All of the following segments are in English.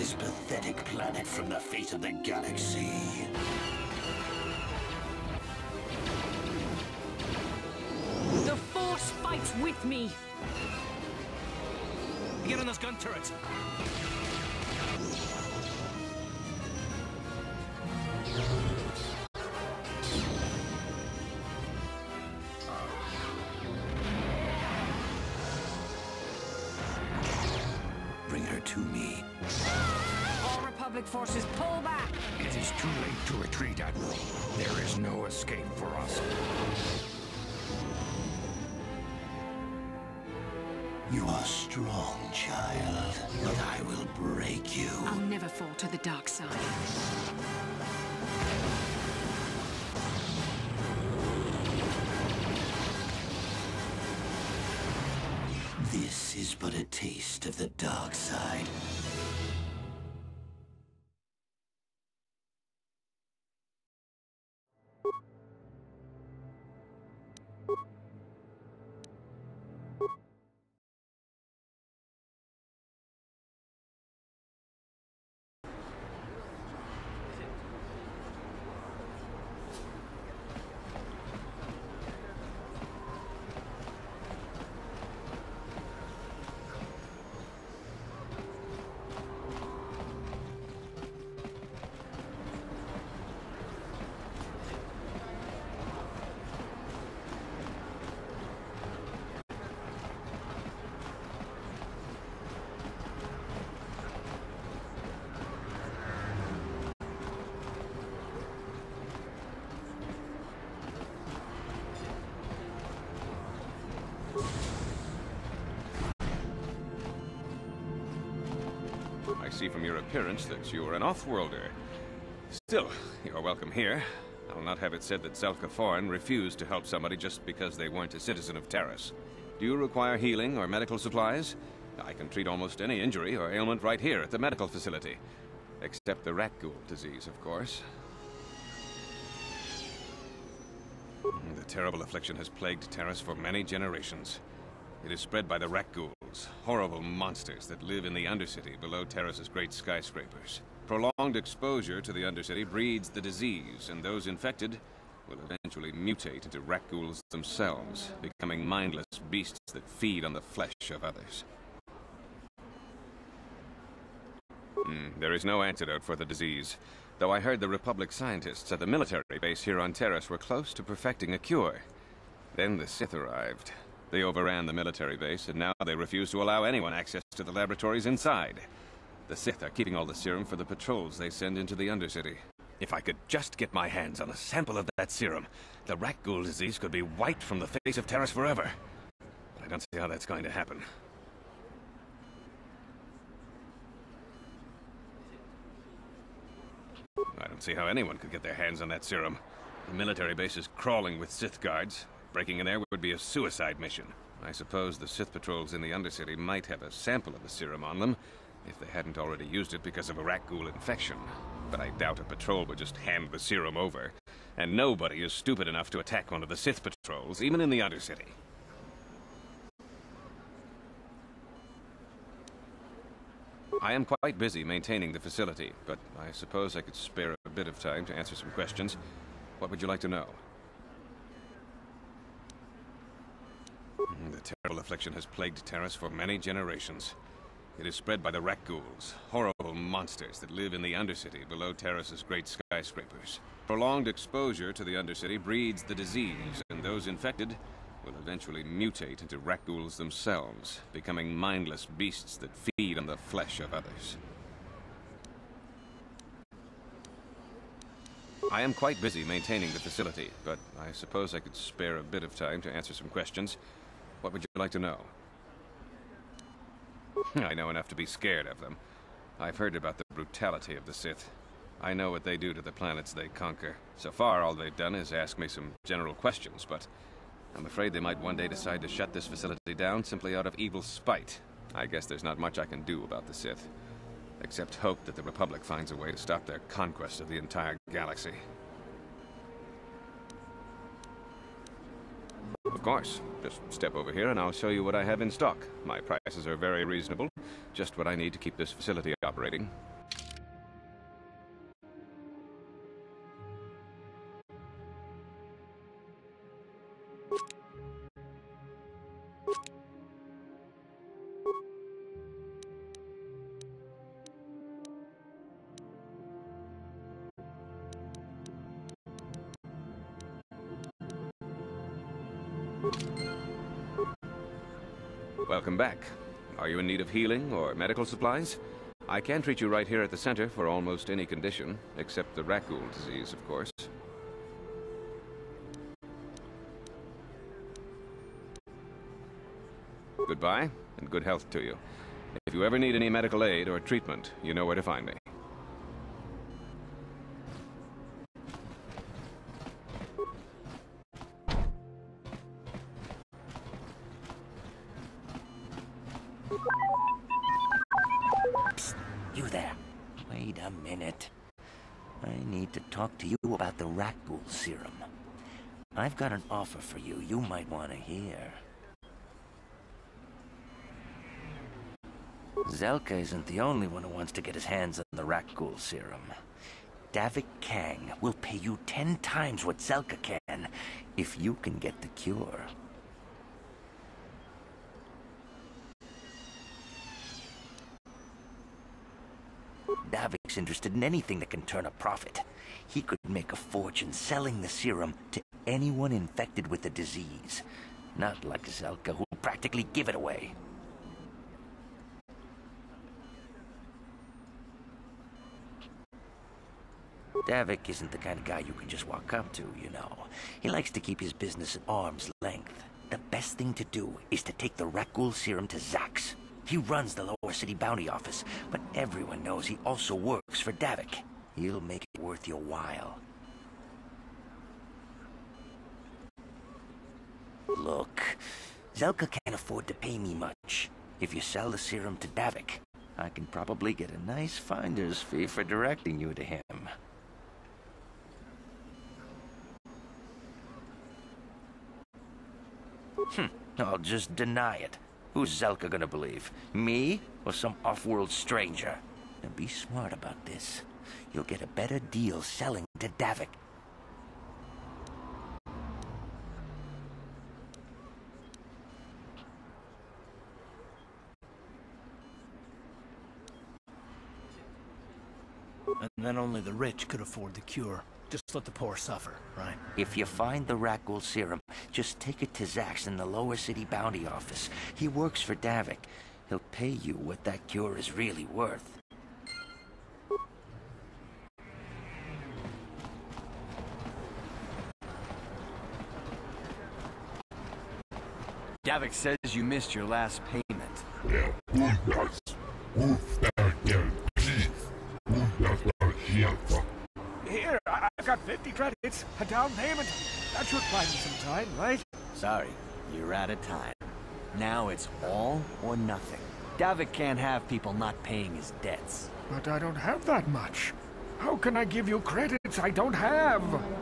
this pathetic planet from the fate of the galaxy. The Force fights with me! Get on those gun turrets! Bring her to me. All Republic forces, pull back! It is too late to retreat, Admiral. There is no escape for us. You are strong, child, but I will break you. I'll never fall to the dark side. This is but a taste of the dark side. I see from your appearance that you are an off-worlder. Still, you are welcome here. I'll not have it said that Zelka Foran refused to help somebody just because they weren't a citizen of Taris. Do you require healing or medical supplies? I can treat almost any injury or ailment right here at the medical facility. Except the rat ghoul disease, of course. The terrible affliction has plagued Taris for many generations. It is spread by the rat ghouls, horrible monsters that live in the Undercity below Taris's great skyscrapers. Prolonged exposure to the Undercity breeds the disease, and those infected will eventually mutate into rat ghouls themselves, becoming mindless beasts that feed on the flesh of others. There is no antidote for the disease, though I heard the Republic scientists at the military base here on Taris were close to perfecting a cure. Then the Sith arrived. They overran the military base, and now they refuse to allow anyone access to the laboratories inside. The Sith are keeping all the serum for the patrols they send into the Undercity. If I could just get my hands on a sample of that serum, the rat ghoul disease could be wiped from the face of Taris forever. But I don't see how that's going to happen. I don't see how anyone could get their hands on that serum. The military base is crawling with Sith guards. Breaking in there would be a suicide mission. I suppose the Sith patrols in the Undercity might have a sample of the serum on them, if they hadn't already used it because of a rat ghoul infection. But I doubt a patrol would just hand the serum over. And nobody is stupid enough to attack one of the Sith patrols, even in the Undercity. I am quite busy maintaining the facility, but I suppose I could spare a bit of time to answer some questions. What would you like to know? The terrible affliction has plagued Taris for many generations. It is spread by the rat ghouls, horrible monsters that live in the Undercity below Taris's great skyscrapers. Prolonged exposure to the Undercity breeds the disease, and those infected will eventually mutate into rat ghouls themselves, becoming mindless beasts that feed on the flesh of others. I am quite busy maintaining the facility, but I suppose I could spare a bit of time to answer some questions. What would you like to know? I know enough to be scared of them. I've heard about the brutality of the Sith. I know what they do to the planets they conquer. So far, all they've done is ask me some general questions, but I'm afraid they might one day decide to shut this facility down simply out of evil spite. I guess there's not much I can do about the Sith, except hope that the Republic finds a way to stop their conquest of the entire galaxy. Of course. Just step over here and I'll show you what I have in stock. My prices are very reasonable. Just what I need to keep this facility operating. Welcome back. Are you in need of healing or medical supplies? I can treat you right here at the center for almost any condition, except the Rakghoul disease, of course. Goodbye, and good health to you. If you ever need any medical aid or treatment, you know where to find me. Psst, you there. Wait a minute. I need to talk to you about the Rakghoul serum. I've got an offer for you might want to hear. Zelka isn't the only one who wants to get his hands on the Rakghoul serum. Davik Kang will pay you 10 times what Zelka can if you can get the cure. Davik's interested in anything that can turn a profit. He could make a fortune selling the serum to anyone infected with the disease. Not like Zelka, who'll practically give it away. Davik isn't the kind of guy you can just walk up to, you know. He likes to keep his business at arm's length. The best thing to do is to take the Rakghoul serum to Zax. He runs the Lower City Bounty Office, but everyone knows he also works for Davik. He'll make it worth your while. Look, Zelka can't afford to pay me much. If you sell the serum to Davik, I can probably get a nice finder's fee for directing you to him. I'll just deny it. Who's Zelka gonna believe? Me or some off-world stranger? And be smart about this. You'll get a better deal selling to Davik. And then only the rich could afford the cure. Just let the poor suffer, right? If you find the Rakghoul serum, just take it to Zax in the Lower City Bounty Office. He works for Davik. He'll pay you what that cure is really worth. Davik says you missed your last payment. Here, I've got 50 credits, a down payment. That should buy me some time, right? Sorry, you're out of time. Now it's all or nothing. Davik can't have people not paying his debts. But I don't have that much. How can I give you credits I don't have?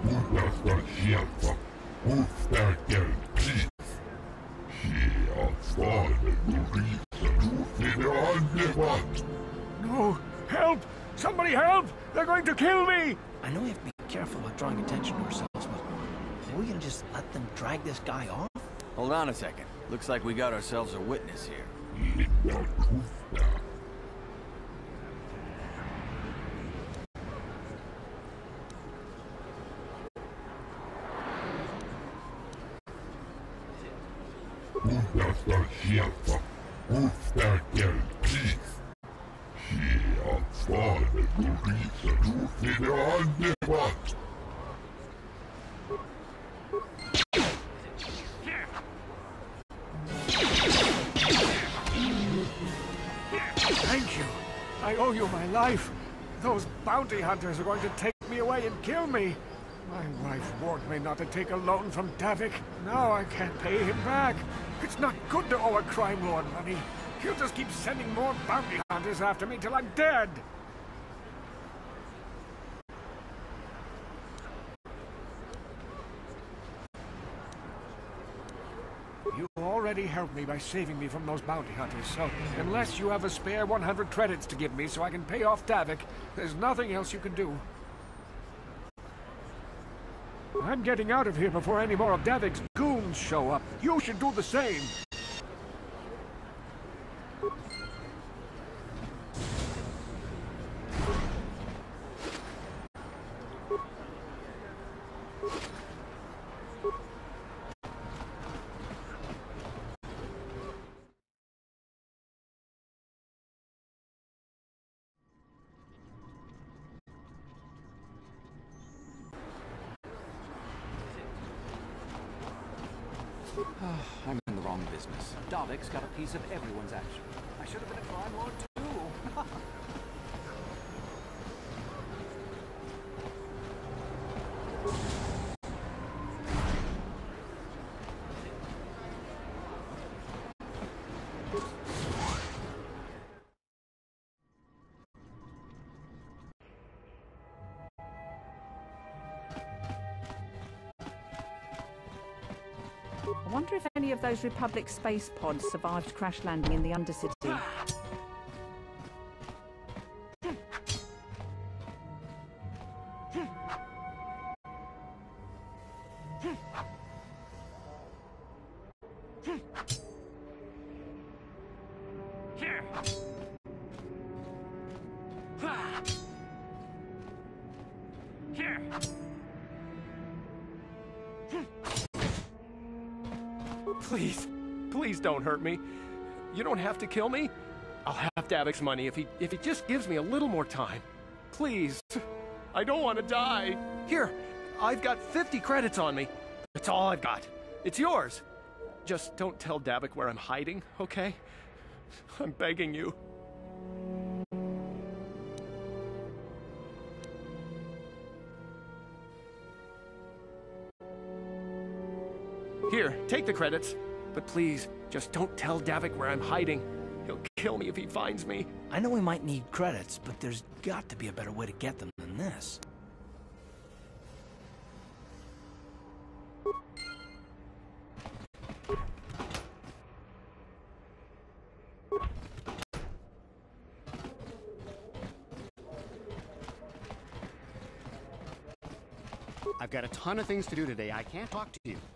No! Help! Somebody help! They're going to kill me! I know we have to be careful about drawing attention to ourselves, but are we gonna just let them drag this guy off? Hold on a second. Looks like we got ourselves a witness here. Thank you. I owe you my life. Those bounty hunters are going to take me away and kill me. My wife warned me not to take a loan from Davik. Now I can't pay him back. It's not good to owe a crime lord money. He'll just keep sending more bounty hunters after me till I'm dead. You already helped me by saving me from those bounty hunters, so unless you have a spare 100 credits to give me so I can pay off Davik, there's nothing else you can do. I'm getting out of here before any more of Davik's goons show up. You should do the same. I'm in the wrong business. Davik's got a piece of everyone's action. I should have been a crime lord too. I wonder if any of those Republic space pods survived crash landing in the Undercity. Please don't hurt me. You don't have to kill me. I'll have Davik's money if he just gives me a little more time. Please. I don't want to die. Here, I've got 50 credits on me. That's all I've got. It's yours. Just don't tell Davik where I'm hiding, okay? I'm begging you. Here, take the credits. But please, just don't tell Davik where I'm hiding. He'll kill me if he finds me. I know we might need credits, but there's got to be a better way to get them than this. I've got a ton of things to do today. I can't talk to you.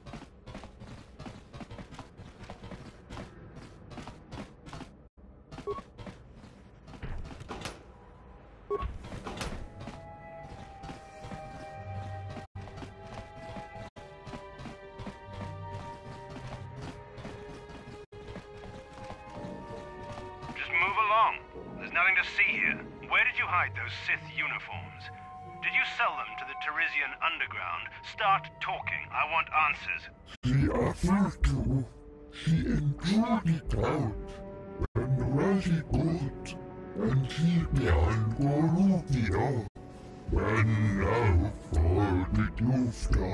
Sith uniforms. Did you sell them to the Teresian underground? Start talking. I want answers. She offered to. She entered it out. And ready good. And she behind Goruvia. When now for the Dufta.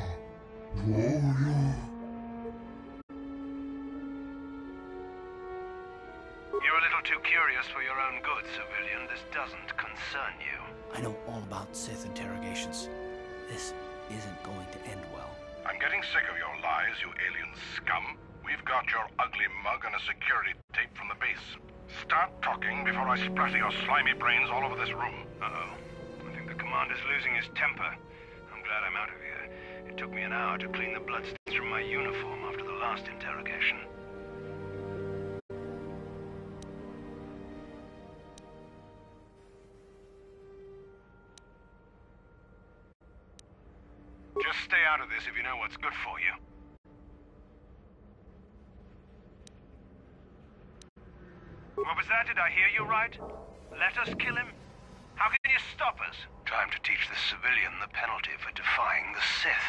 You're a little too curious for your own good, civilian. This doesn't concern you. I know all about Sith interrogations. This isn't going to end well. I'm getting sick of your lies, you alien scum. We've got your ugly mug and a security tape from the base. Start talking before I splatter your slimy brains all over this room. Uh-oh. I think the commander's losing his temper. I'm glad I'm out of here. It took me an hour to clean the bloodstains from my uniform after the last interrogation. Just stay out of this if you know what's good for you. What was that? Did I hear you right? Let us kill him? How can you stop us? Time to teach the civilian the penalty for defying the Sith.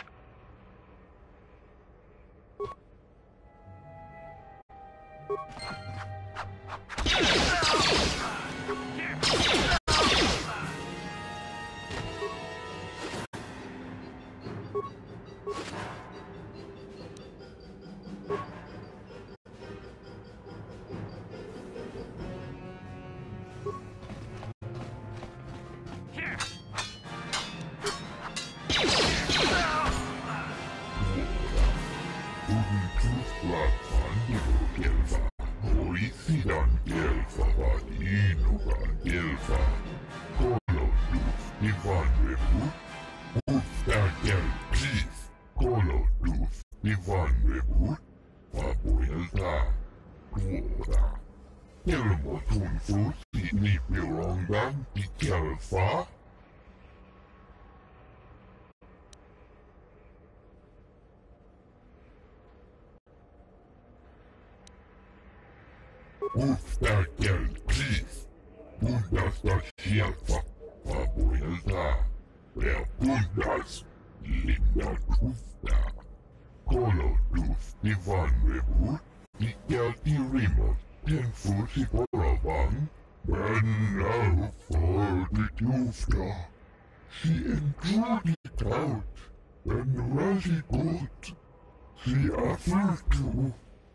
Kolotus Ivan Revut, Ikelti Rimot, Tenfusi Boravan, Benau for the Tufta. She enjoyed it out, and really good. She offered to.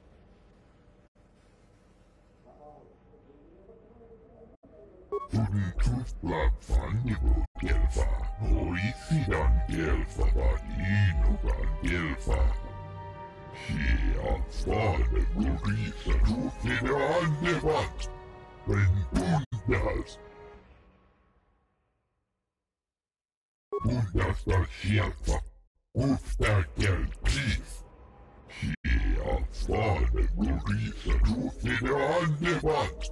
Tuntut Blackfandigo Gelfa, Oisidan Gelfa Vadinugan Gelfa. She avfade Gurisa Tufina Andevat, when Bundas. Bundas da Shelfa, Ufta Gelkif. She avfade Gurisa Tufina Andevat.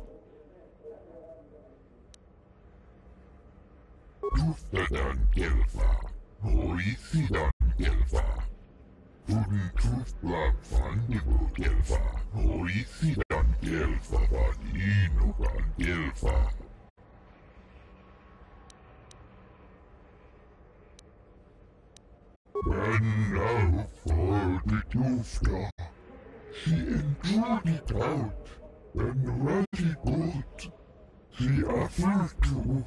Tuftadan Gelfa, Oisidan Gelfa. Tuntut Blackfandigo Gelfa, Oisidan Gelfa Vadinugan Gelfa. And now for the Tufta. She enjoyed it out, and really good. She offered to.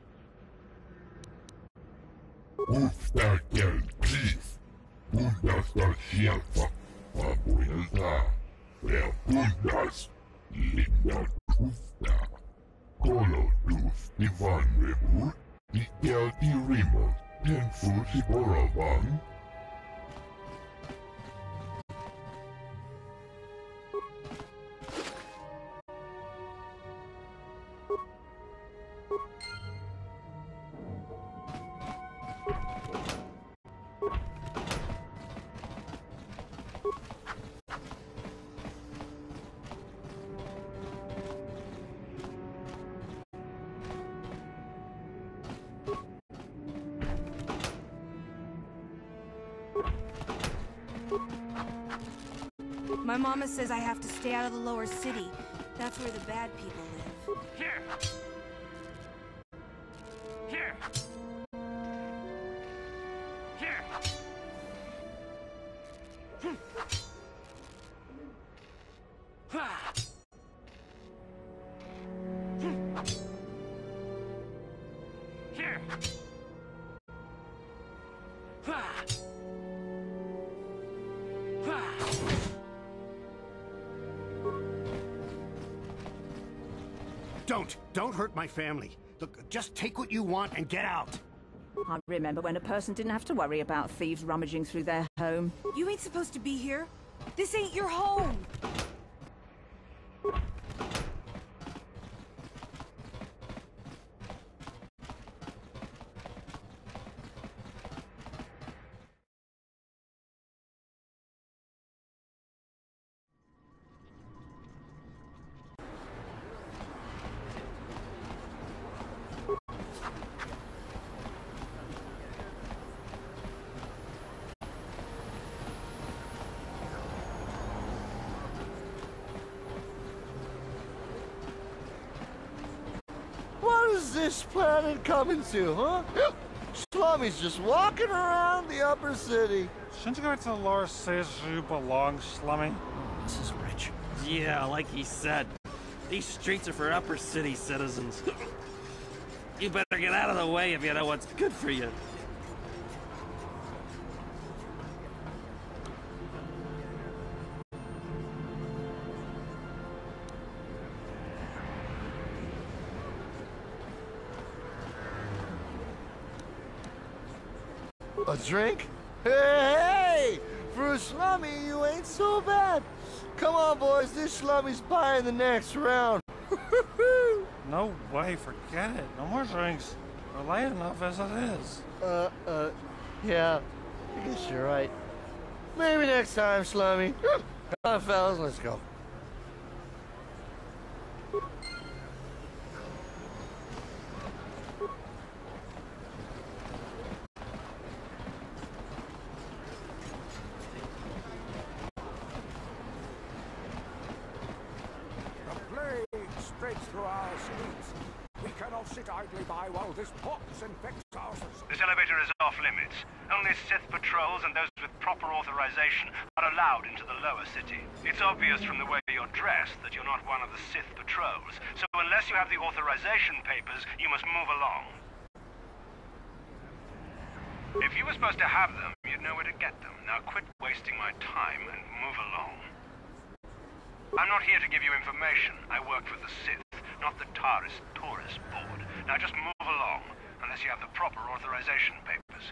Ufta Gelkif, Bundas da Shelfa, Abuelta, Wer Bundas, Linda Tufta, Kolotus Ivan Revut, Ikelti Rimot, Tenfusi Boravan. My mama says I have to stay out of the lower city. That's where the bad people live. Here! Here! Here! Ha! Here! Ha! Don't hurt my family. Look, just take what you want and get out. I remember when a person didn't have to worry about thieves rummaging through their home. You ain't supposed to be here. This ain't your home. What is this planet coming to, huh? Slummy's just walking around the upper city. Shouldn't you go to the lower cities you belong, Slummy? This is rich. Yeah, like he said. These streets are for upper city citizens. You better get out of the way if you know what's good for you. A drink? Hey! For a slummy, you ain't so bad. Come on, boys, this slummy's buying the next round. No way, forget it. No more drinks. We're late enough as it is. Yeah, I guess you're right. Maybe next time, slummy. Come on, fellas, let's go. Through our streets. We cannot sit idly by while this pox infects our society. This elevator is off limits. Only Sith patrols and those with proper authorization are allowed into the lower city. It's obvious from the way you're dressed that you're not one of the Sith patrols, so unless you have the authorization papers, you must move along. If you were supposed to have them, you'd know where to get them. Now quit wasting my time and move along. I'm not here to give you information. I work for the Sith, not the Taris Tourist Board. Now just move along, unless you have the proper authorization papers.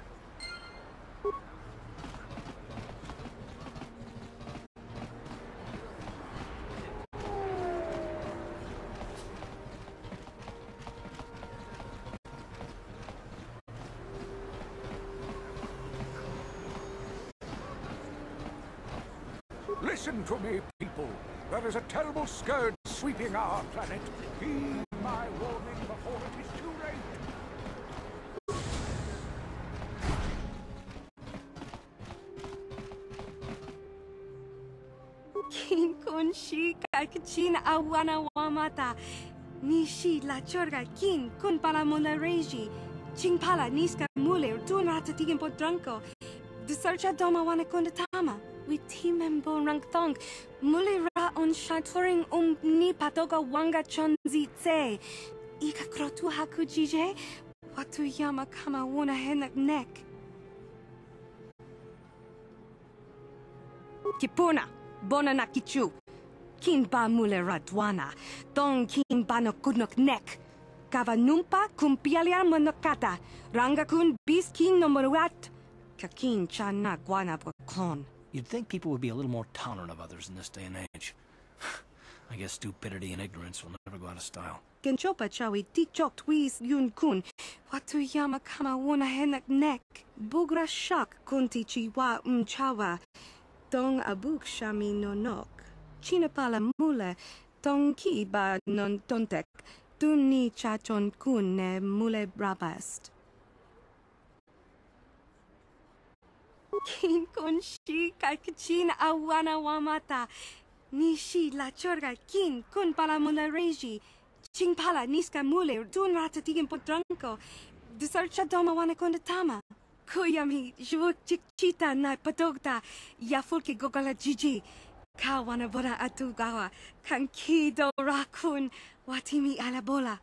Listen to me, people. There is a terrible scourge sweeping our planet. Heed my warning before it is too late. King kun shi kakachin awana wamata. Nishi la chorga kin kun pala mola reji. Ching pala niska mule tun ratatigen podranko. The search doma wana kundatama. We team and bon rank thong. Mule ra on shaturing ni patoga wanga chonzi tse. Ika krotu haku jije. Watu yama kama wona henak nek. Kipuna. Bona na kichu. Kin ba mule radwana. Tong kin ba no kudnok nek. Kava numpa kumpialia monokata. Ranga kun bis kin no moruat. Kakin chana guana klon. You'd think people would be a little more tolerant of others in this day and age. I guess stupidity and ignorance will never go out of style. Genchopa chawi tikchok twis yun kun. Watu yama kama wona henak nek. Bugra shak kunti chiwa chawa. Dong abuk shami no nok. Chinapala mule. Dong ki ba non tontek. Dun ni chachon kun ne mule brabast. Kin kun shi kakachin awana wamata. Nishi la chorga kin kun pala mula reji. Ching pala niska mule dun ratatigen podranko. The search doma wana kondatama. Kuyami jvuk chikchita na patogta. Yafulke gogala jiji. Kawana bora atugawa. Kankido rakun. Watimi alabola.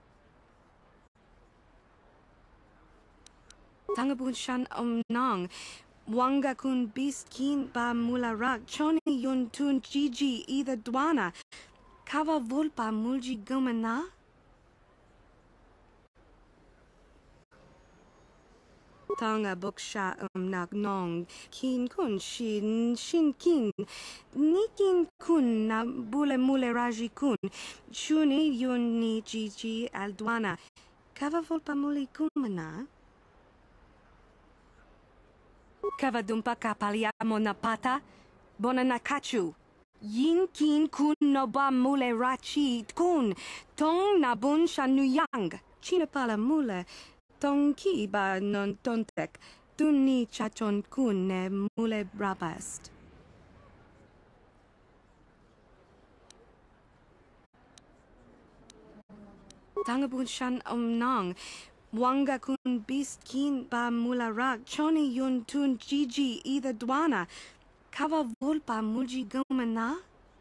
Tangabun shan nang. Wanga kun bis kin ba mula rak choni yun tun jiji either dwana. Kava volpa mulji gumana? Tanga buksha nak nong. Kin kun shin kin. Nikin kun na bule mule raji kun. Shuni yun ni jiji al dwana. Kava volpa muli gumana? Kavadumpa kapaliamo na pata, bona na kachu. Yin kin kun no ba mule rachi kun, tong na bun shanuyang. Chinapala mule, tong ki ba non tontek, dun ni chachon kun ne mule brabast. Tangabun shan nang. Wanga kun bis kin ba mula rak choni yun tun jiji either dwana. Kava volpa mulji gumana?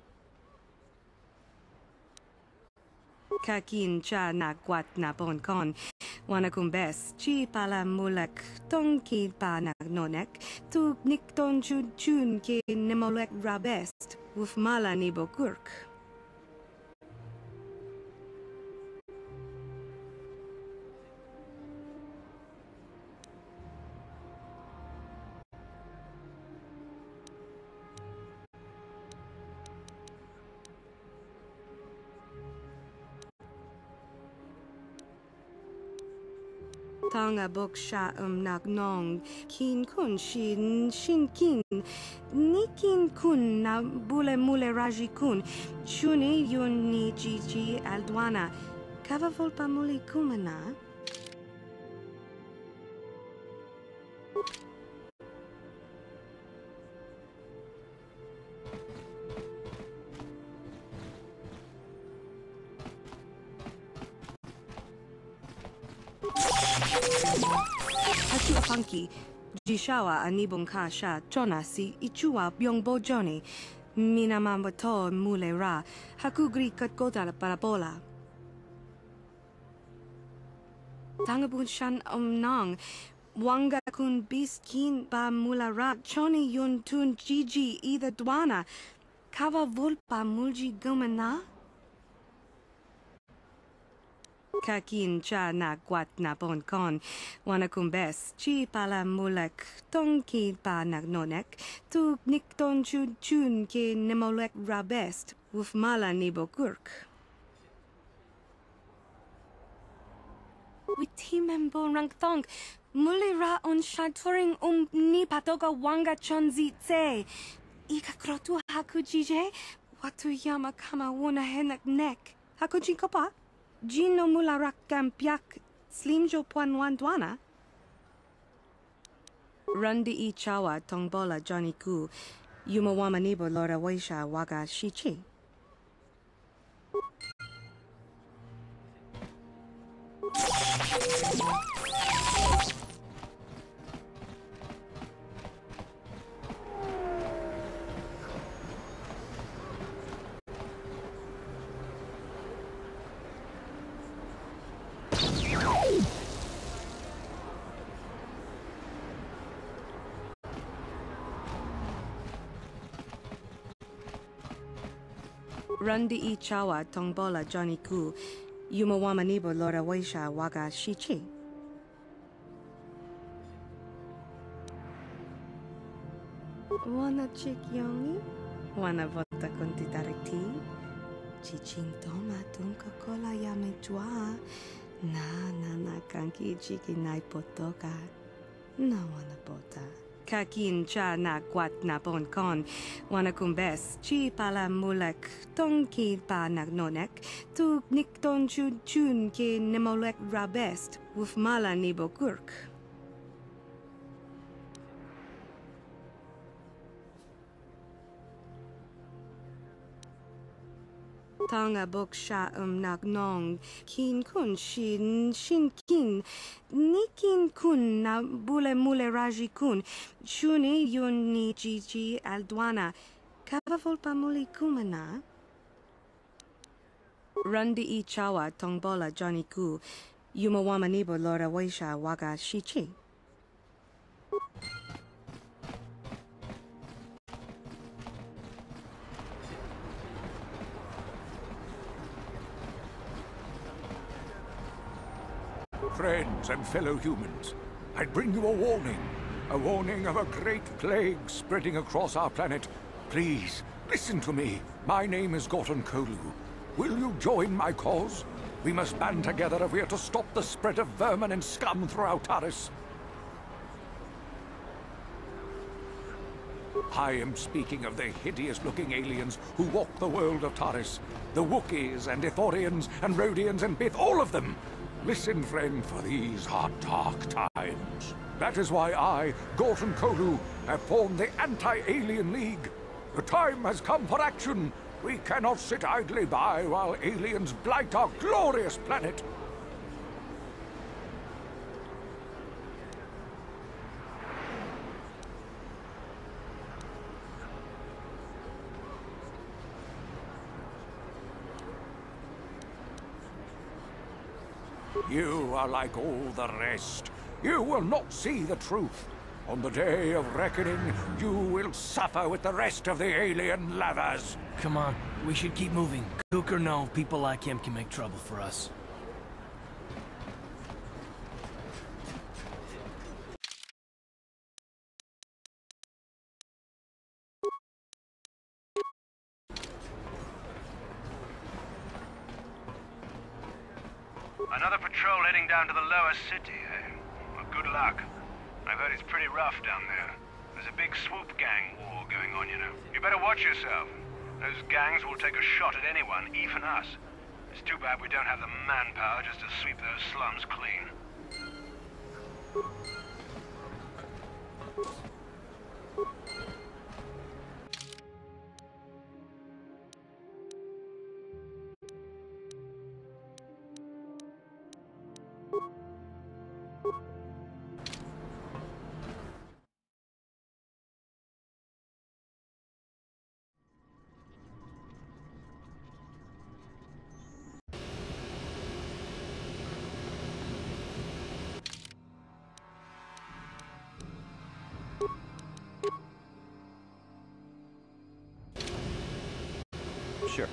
Kakin cha na kwat na pon kon. Wana kumbes chi pala mulak tong ki pa na nonek. Tu nik ton chun ke nemolek rabest. Uf mala ni bokurk. Tanga buksha nak nong. Kin kun shin kin. Nikin kun na bule mule raji kun. Shuni yun ni jiji al dwana. Kava volpa muli kumana? Hachu apanki, jishawa anibong ka sha chona si ichua byongbo joni, minamamoto mule ra, hakugri katgota parabola. Tangabun shan nang, wanga kun biskin ba mula ra, choni yun tun gigi either dwana, kava volpa mulji gumana? Kakin cha na guat na bon kon, wana kumbes, chi pala mulek, tong ki pa nagnonek, tu nikton chun chun ke nemolek rabest, wuf mala nibo kurk. Witimembo rangtong, mulira on shaturing ni patoga wanga chonzi tse. Ika krotu hakujije, watu yama kama wona henak nek. Hakuji kopa? Gino mularak kampiak slimjo puanwan dwana? Rundi I chawa tongbola Johnny ku, yumawama nibo lora waisha waga shichi. Rundi I chawa tongbola Johnny ku, yumawama nibo lora waisha waga shichi. Wana chik yongi, wana vota kunti tariti, chichin toma tunka kola yame jua, na kanki chiki nai potoka, na wana bota. Kakin cha na guat na bon kon, wana kumbes, chi pala mulek, tong ki pa nagnonek, tu nikton chun chun ke nemolek rabest, wuf mala nibo kurk. Tanga bok sha nagnong, kin kun shin kin, nikin kun na bule mule raji kun, shuni yun ni gigi aldwana, kava volpa muli kumana. Rundi I chawa tongbola Johnny ku, yumawama nibo lora waisha waga shichi. Friends and fellow humans, I bring you a warning of a great plague spreading across our planet. Please, listen to me. My name is Gorton Kolu. Will you join my cause? We must band together if we are to stop the spread of vermin and scum throughout Taris. I am speaking of the hideous-looking aliens who walk the world of Taris. The Wookiees and Ithorians and Rhodians and Bith, all of them. Listen, friend, for these are dark times. That is why I, Gorton Kolu, have formed the Anti-Alien League. The time has come for action. We cannot sit idly by while aliens blight our glorious planet. You are like all the rest. You will not see the truth. On the day of reckoning, you will suffer with the rest of the alien lovers. Come on, we should keep moving. Kook or no, people like him can make trouble for us. Another patrol heading down to the lower city, eh? Well, good luck. I've heard it's pretty rough down there. There's a big swoop gang war going on, you know. You better watch yourself. Those gangs will take a shot at anyone, even us. It's too bad we don't have the manpower just to sweep those slums clean. Sure.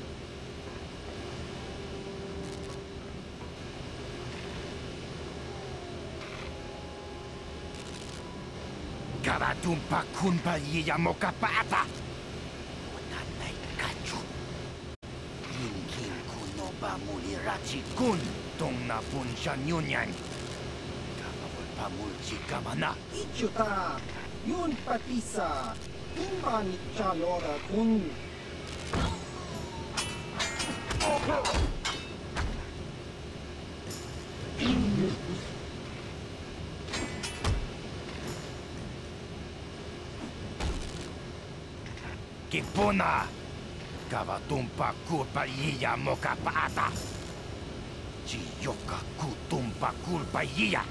Karatumpa kunpa yiya mokapata. Wananay kachu. Yinkin kuno ba mulirachi kun. Tong na punsya nyunyan. Kawawal pa mulchi kamana. Ichuta, yun patisa. Kumanit chalora kun. Kipuna! Kavatumpa kulpa yiya mokapata! Chiyoka kutumpa kulpa yiya!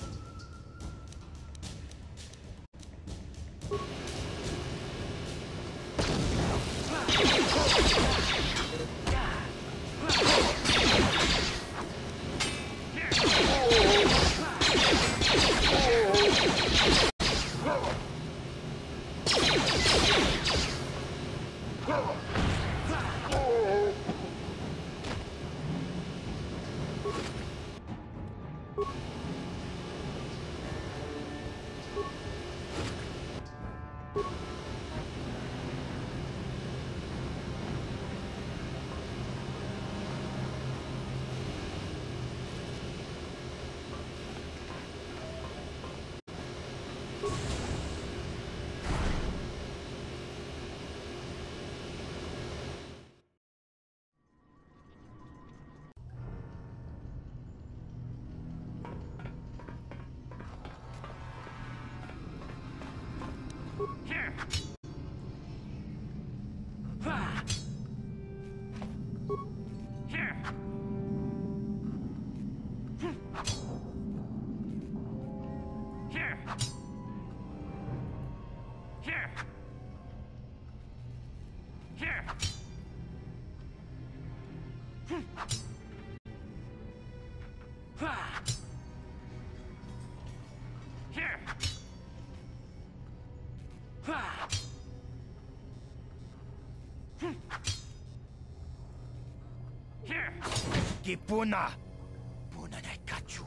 Kipuna! Puna na kachu.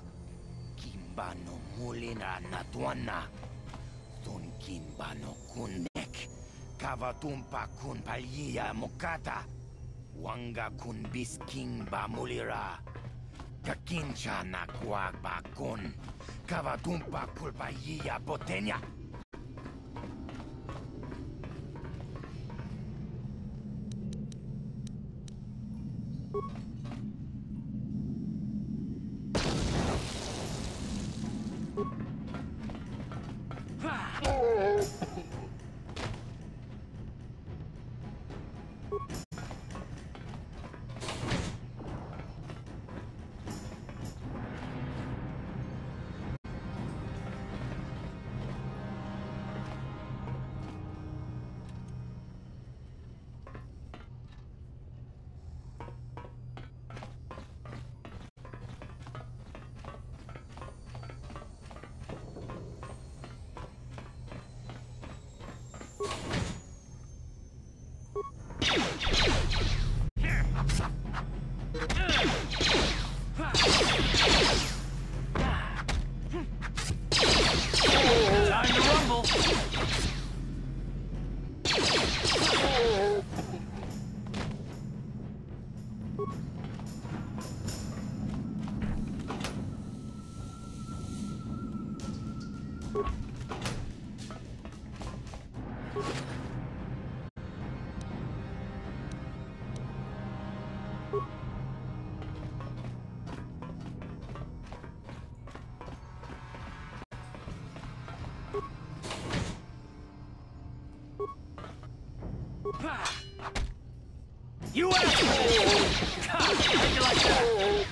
Kimbano mulina natuana. Tun kimbano kunek. Kavatumpa kun palyiya mukata. Wanga kun bisking ba mulira. Kakincha na kwag ba kun. Kavatumpa kulpa yiya botenya. Time to rumble. You asshole! God, how'd you like that?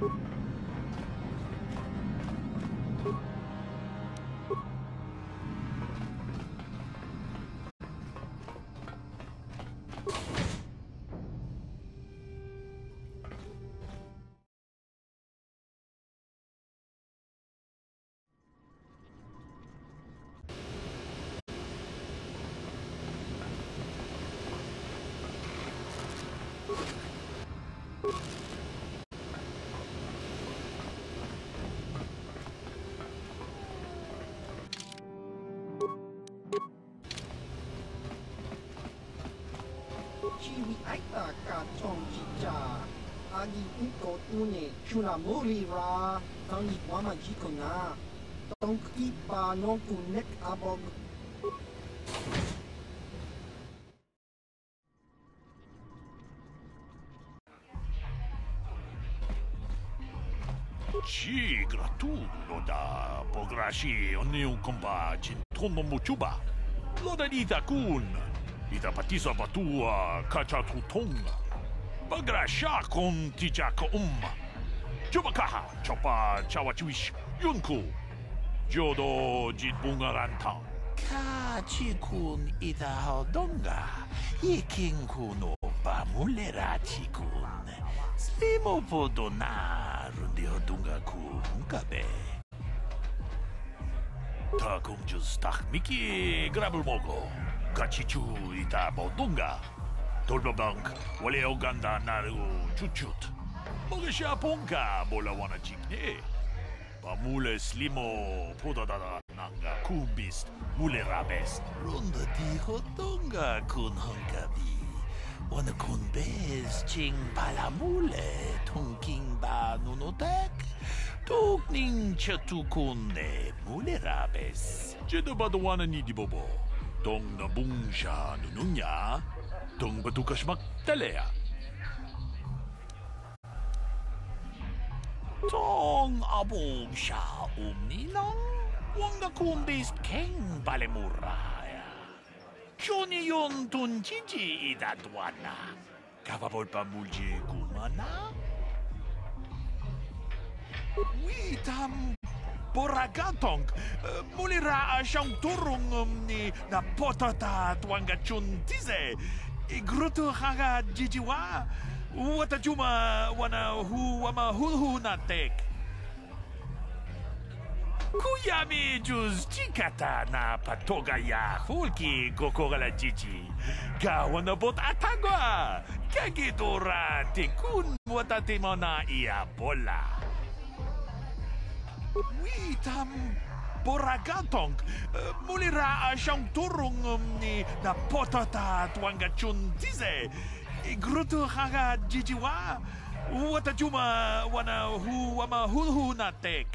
Chiwi aita ka chong chicha. Agi iko tune chuna muri ra. Tangi wama jiko na. Tong kipa nonku nek abog. Ci gratulo da pograshi oniu komba jintono mochuba. Loda ita kun. Ita patisa batua kacha tutonga. Bagrasha kon tijaka Chubakaha chopa chawachuish yunku. Jodo jitbungaranta. Kachikun ita hodonga. Ikinku no bamulera chikun. Slimo podona rundi hodunga kunkabe. Takum justak miki grabulmogo. Kachichu ita bodunga. Tolbabank wale oganda naru chuchut. Mogesha ponka bola wana chikne. Bamule slimo podadada nanga kumbist mule rabes. Runda di hodonga kun hunkabi. Wana kun bez ching palamule tunking ba nunotek. Tukning chatukune mule rabes. Jeda badawana ni di bobo. Tong na bungsha nununya. Tong batukas magtalea. Tong abong siya umninang wang na kumbis keng balemuraya. Johnny yon tunjiji idadwana. Kavabol pa mulji kumana? Witam Boragatong, mulira siyang turong ni na potata tuanga chuntize. Igruto haga jijiwa. Watajuma wana hu wama hulhu natek. Kuyami juz chikata na patogaya hulki gokogala jiji. Gawana bot atagwa. Kagidora tikun watatimo na iya bola. Witam Boragatong, mulira siyang turong ni na potata tuanga chuntize. Igruto haga jijiwa. Watajuma wana hu wama hulhu natek.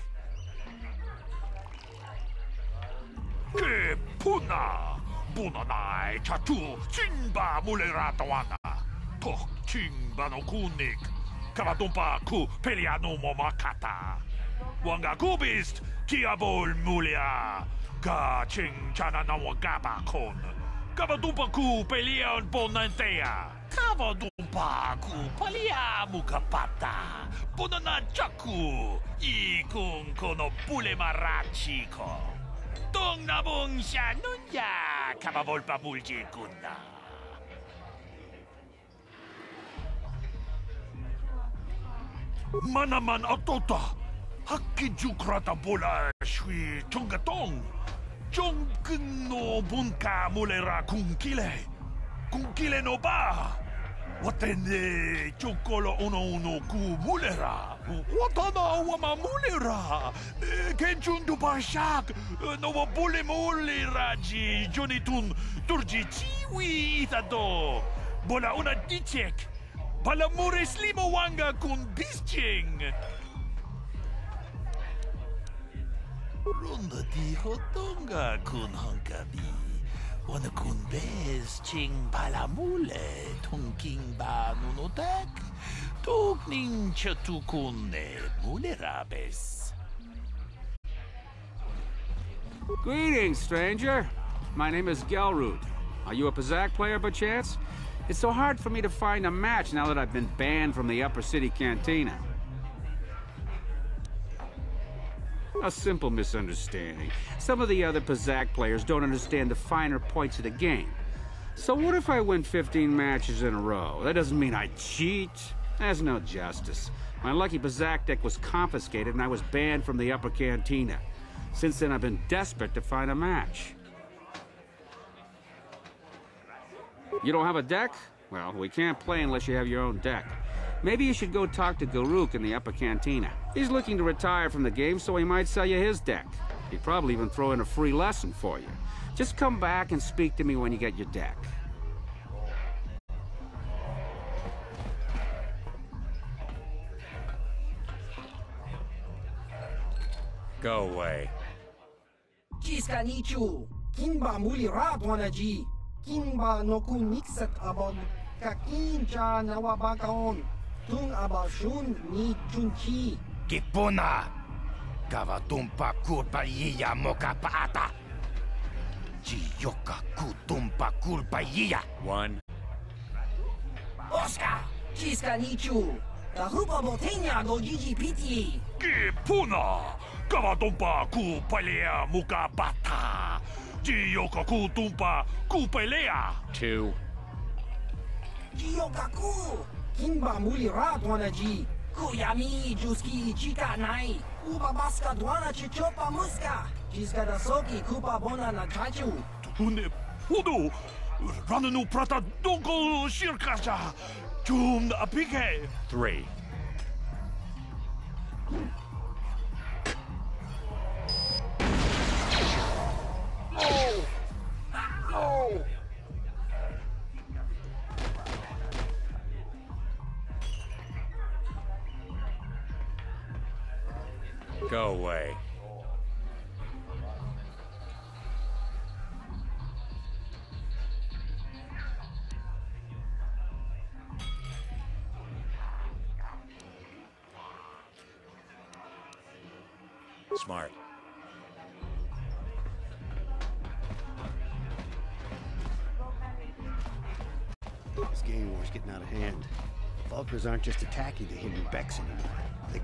Ke puna bunanai chatu chimba mulira tawana. Tok chimba no kunik. Kavatumpa ku peliano momakata. Wanga kubist kiabol mulia. Ka ching chana na wagaba kon. Kavatumpa ku pelion ponantea. Kavadumpa ku palia mukapata. Bunana chaku. Ikun kono pule marachiko. Tong nabong siya nunya. Kavavolpa mulji kuna. Manaman atota. Hakijukrata bola shui chongatong. Chongkin no bunka mulera kunkile. Kunkile no ba. Watende chokolo uno ku mulera. Watana wama mulera. Kenchundu bashak. No bule mulera ji jonitun turji chiwi itado. Bola una dichek. Bala mures limo wanga kun bisching. Runda di hodonga kun hunkabi. Wana kun bez ching palamule tunking ba nunotek. Tukning chatukune mule rabes. Greetings, stranger. My name is Gelroot. Are you a Pazak player by chance? It's so hard for me to find a match now that I've been banned from the Upper City Cantina. A simple misunderstanding. Some of the other Pazak players don't understand the finer points of the game. So what if I win 15 matches in a row? That doesn't mean I cheat. That's no justice. My lucky Pazak deck was confiscated and I was banned from the upper cantina. Since then, I've been desperate to find a match. You don't have a deck? Well, we can't play unless you have your own deck. Maybe you should go talk to Garuk in the upper cantina. He's looking to retire from the game, so he might sell you his deck. He'd probably even throw in a free lesson for you. Just come back and speak to me when you get your deck. Go away. Jiska nichu, kinba muli radwanaji, kinba noku nixat abog, kakincha nawabakaon, tung abashun ni chunchi. Kipuna! Kavatumpa kulpa yiya moka paata! Jiyoka kutumpa kulpa yiya! One. Oscar! Jiska nichu, tahupa botenya go jiji piti. Kipuna! Kavatumpa ku palea muka bata. Jiyoka ku tumpa ku pelea. Two. Jiyoka ku. Kinba muli radwanaji. Kuyami juski chika nai. Uba baska dwana chichopa muska. Jiska da soki kupa bona na chachu. Tune pudu. Rananu prata donko shirkasha. Jum apike. Three. Oh! Oh! Go away. Smart. This gang war's getting out of hand. Vulkars aren't just attacking the hidden Becks anymore. They...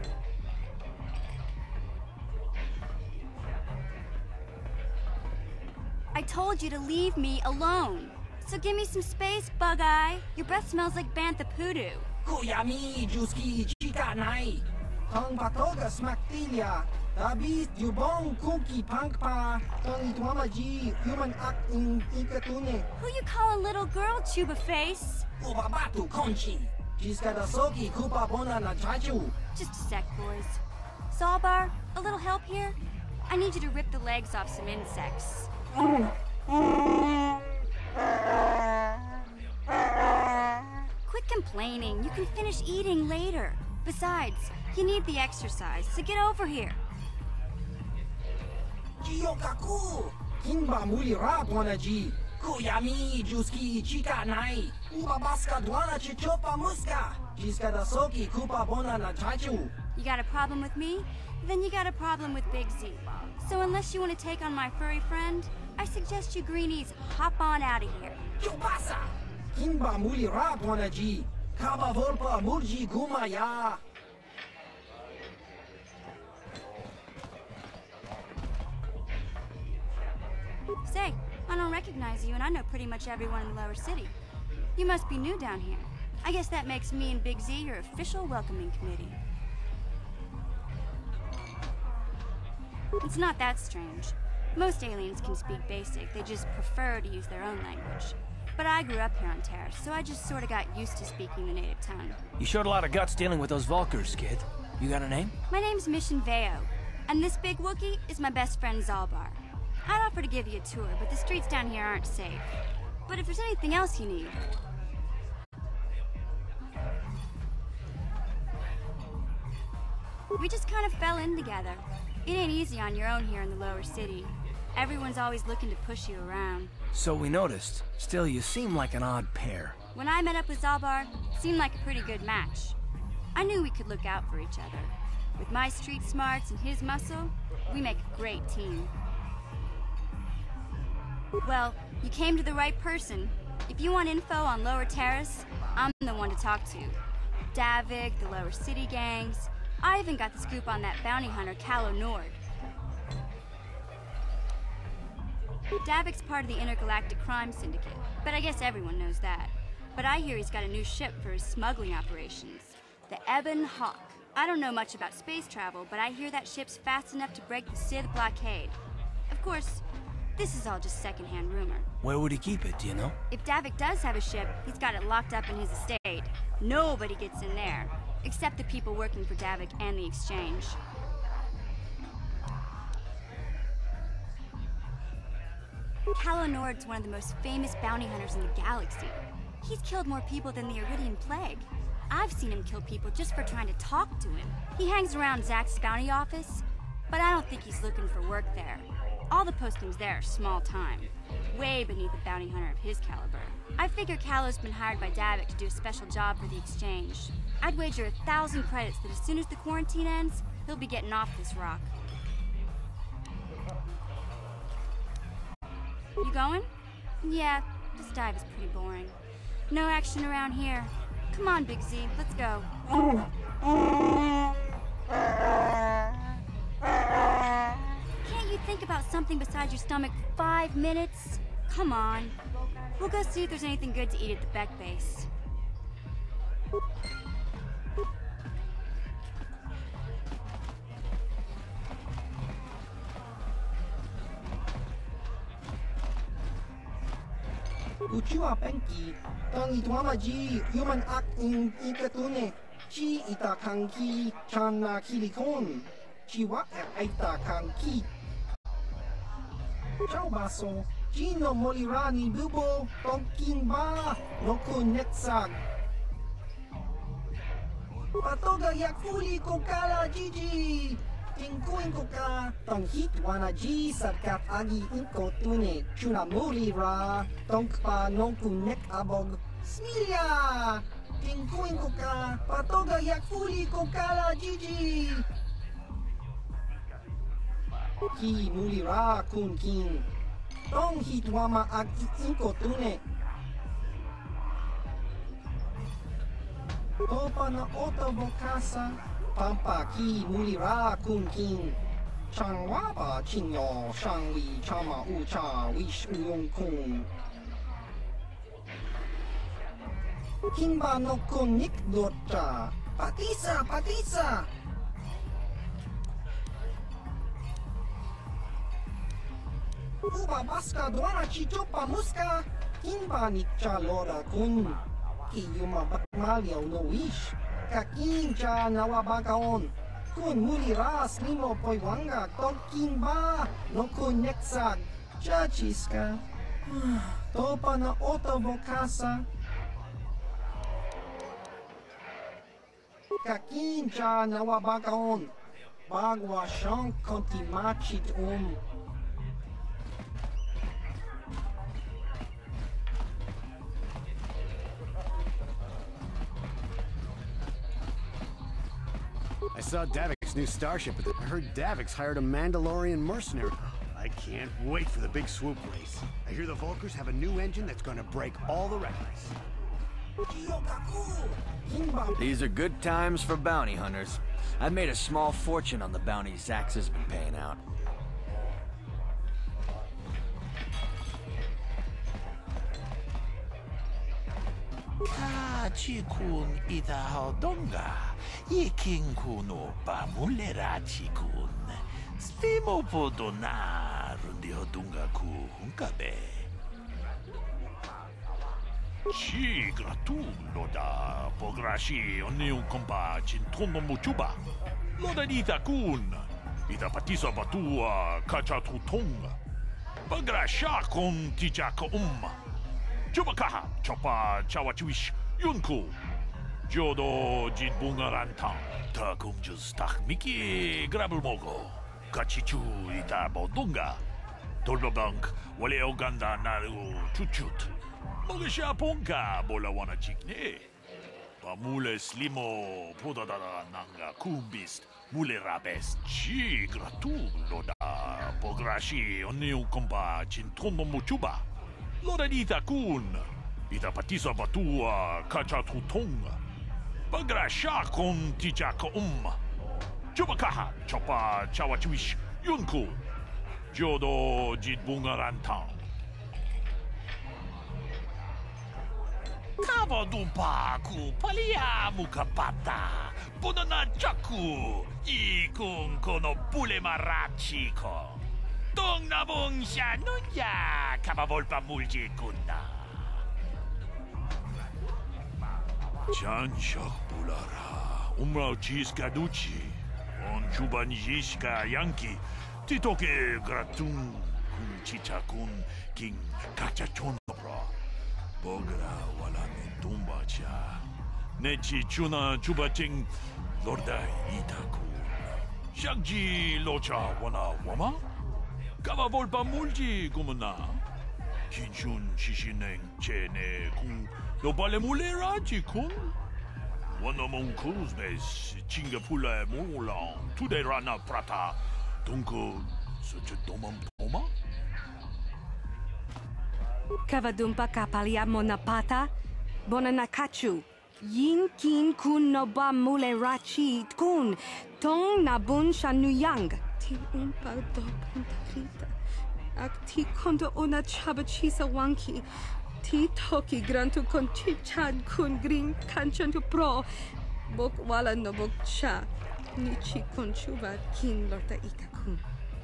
I told you to leave me alone. So give me some space, Bug-Eye. Your breath smells like Bantha Poodoo. Kuyami juski chika nai. Tong patoga smaktilia. Dabis yubong kuki pankpa. Tong itwamaji human act in ikatune. Who you call a little girl, Chuba Face? Ubabatu konchi. Jiska da soki kupa bona na chachu. Just a sec, boys. Zalbar, a little help here? I need you to rip the legs off some insects. Quit complaining. You can finish eating later. Besides, you need the exercise, so get over here. Jiyokaku! Kinba muli radwanaji. Kuyami juski chika nai. Ubabaska dwana chichopa muska. Jiska da soki kupa bona na chachu. You got a problem with me? Then you got a problem with Big Z. So unless you want to take on my furry friend, I suggest you greenies hop on out of here. Chupasa! Kinba muli radwanaji. Kaba volpa murji gumaya. Say, I don't recognize you, and I know pretty much everyone in the lower city. You must be new down here. I guess that makes me and Big Z your official welcoming committee. It's not that strange. Most aliens can speak basic, they just prefer to use their own language. But I grew up here on Terrace, so I just sort of got used to speaking the native tongue. You showed a lot of guts dealing with those Vulkars, kid. You got a name? My name's Mission Veo, and this big Wookiee is my best friend Zalbar. I'd offer to give you a tour, but the streets down here aren't safe. But if there's anything else you need... We just kind of fell in together. It ain't easy on your own here in the lower city. Everyone's always looking to push you around. So we noticed. Still, you seem like an odd pair. When I met up with Zalbar, it seemed like a pretty good match. I knew we could look out for each other. With my street smarts and his muscle, we make a great team. Well, you came to the right person. If you want info on Lower Terrace, I'm the one to talk to. Davik, the Lower City gangs. I even got the scoop on that bounty hunter, Callow Nord. Davik's part of the Intergalactic Crime Syndicate, but I guess everyone knows that. But I hear he's got a new ship for his smuggling operations, the Ebon Hawk. I don't know much about space travel, but I hear that ship's fast enough to break the Sith blockade. Of course, this is all just secondhand rumor. Where would he keep it, do you know? If Davik does have a ship, he's got it locked up in his estate. Nobody gets in there, except the people working for Davik and the Exchange. Calo Nord's one of the most famous bounty hunters in the galaxy. He's killed more people than the Iridian Plague. I've seen him kill people just for trying to talk to him. He hangs around Zack's bounty office, but I don't think he's looking for work there. All the postings there are small time, way beneath a bounty hunter of his caliber. I figure Calo's been hired by Davik to do a special job for the Exchange. I'd wager 1,000 credits that as soon as the quarantine ends, he'll be getting off this rock. You going? Yeah, this dive is pretty boring. No action around here. Come on, Big Z, let's go. Can't you think about something besides your stomach for 5 minutes? Come on. We'll go see if there's anything good to eat at the Beck base. Uchiwa Penki, Tangi Tuamaji, Human Act in Ikatune, Chi Itakanki, Chana Kilikon, Chiwa Aitakanki. Ciao Baso, Gino Molirani Bubo, Tonkin Ba, Noku Netsag. Patoga Yakfuli Kokala Gigi. Tingkuin ko ka, tong hitwana ji sarkat agi inko tune, chuna muri ra, tong pa nong kunek abog, smilya! Tingkuin ko ka, patoga yakfuli ko kala jiji! Ki muri ra kun kin, tong hitwama agi inko tune. Topa na oto bokasa, Pampa ki mulira kun kin, Changwaba chinyo shangwi chama ucha wish uyong kun. Kimba no kun nik dota, patisa patisa. Uba baska dwana chichopa muska, kimba nikcha lora kun. Kiyuma bakmalyaw no wish. Kakincha nawabagaon, kun muliras limo poiwanga, tolkin ba, no kun neksag, chachiska, topa na oto bokasa. Kakincha nawabagaon, bagwa siyang kontimachit I saw Davik's new starship, but I heard Davik's hired a Mandalorian mercenary. I can't wait for the big swoop race. I hear the Vulkars have a new engine that's gonna break all the records. These are good times for bounty hunters. I've made a small fortune on the bounty Zax has been paying out. Kachikun Itahodonga, Yikin Kuno Pamulerachi-kun, Slimo Podona Rundihodunga Ku Hunkabe. Chi gratu loda pograshi oniu kompa chintono muchuba. Loda dita kun. Ita patisa batua kacha tutonga. Pagrasha kon tijaka Chubakaha chopa chawachuish yunku. Jodo jinbungaranta. Takumjus takmiki grabelmogo. Kachichu ita bodunga. Tolbabank wale oganda naru chuchut. Mogasha ponka bola wana chikne. Pamule slimo podadada nanga kumbist. Mule rabes chi gratu loda. Pograshi oniu kompa chintono muchuba. Loda dita kun. Ita patisa batua kacha tutonga. Pagrasha kon tijaka Chubakaha chopa chawachuish yunku. jodo jit bungarantang. Kava dumpa ku palia mukapata. Bunana chaku. Ikung kono bule marachi ko. Dong nabong siya nunya. Kava volpa mulji kunda. Chanchak bulara. Umrao chiska duchi. On chuban jiska yanki. Titoke gratun kun chichakun king kachachonopra. Bogra wala ne tumba cha. Nechi chuna chubating lorda itakun. Shagji locha wana wama? Kava volpa mulji kumuna. Kinchun shishineng chene kun. No bale mulera chikun. Wana mong kuzbes chingapula mulan. Tude rana prata. Dunko such domam toma? Kavadumpa kapalia monapata, bonanakachu, yin kin kun noba mule rachi kun, tong nabun shanuyang, ti umpa do puntakrita, ak ti kondo ona chabachisa wanki, ti toki grantu kon chichad kun green kanchantu pro, bok wala no bok cha, nichi kon chuba kin lorta ikakun.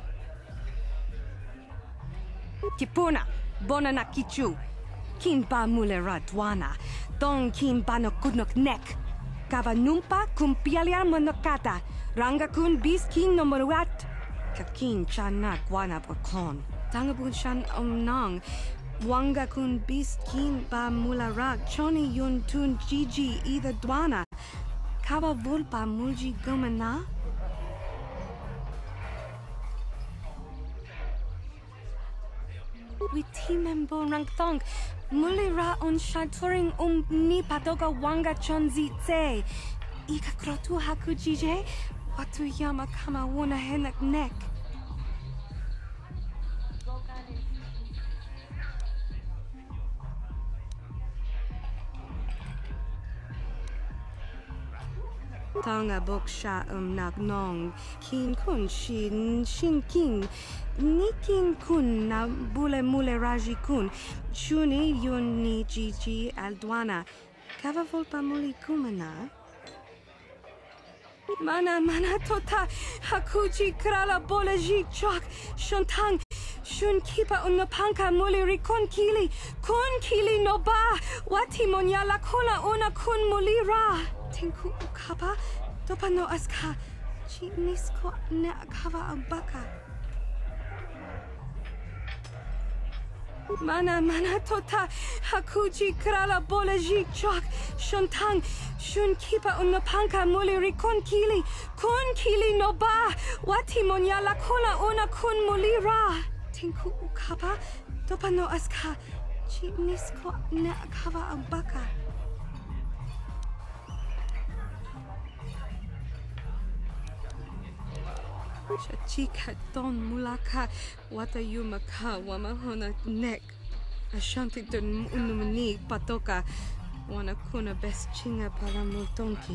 Kipuna. Bonana kichu, kin ba mulera dwana, dong kin ba no kudnok nek, kava numpa kun pialia monokata, ranga kun bis kin no moruat, kakin chana guana bokon, tangabun shan omnang, wanga kun bis kin ba mulera, choni yun tun gigi either dwana, kava vulpa mulji gomana. Witimembo rangthong, mulira on shaturing ni patoga wanga chonzi tse. Ika krotu hakujije, watu yama kama wona henak nek. Tanga boksha nagnong, kin kun shin kin. Nikin kun na bule mule raji kun, chuni yun ni gigi aldwana, kava volpa muli kumana. Mana tota, hakuji krala bole ji chok, shontang, shun kipa unopanka muli rikon kili no ba, wati monya la kona una kun muli ra. Tinku ukapa, dopa no aska, chi nisko ne akava abaka. Mana tota, hakuji krala bole ji chok, shontang, shun kipa unopanka muli rikon kili no ba, wati monya la kona una kun muli ra. Tinku ukapa, dopa no aska, chi nisko ne akava abaka. Chachika don mulaka wata yumaka wamahona nek. Ashanti don unumani patoka wana kuna best chinga para multonki.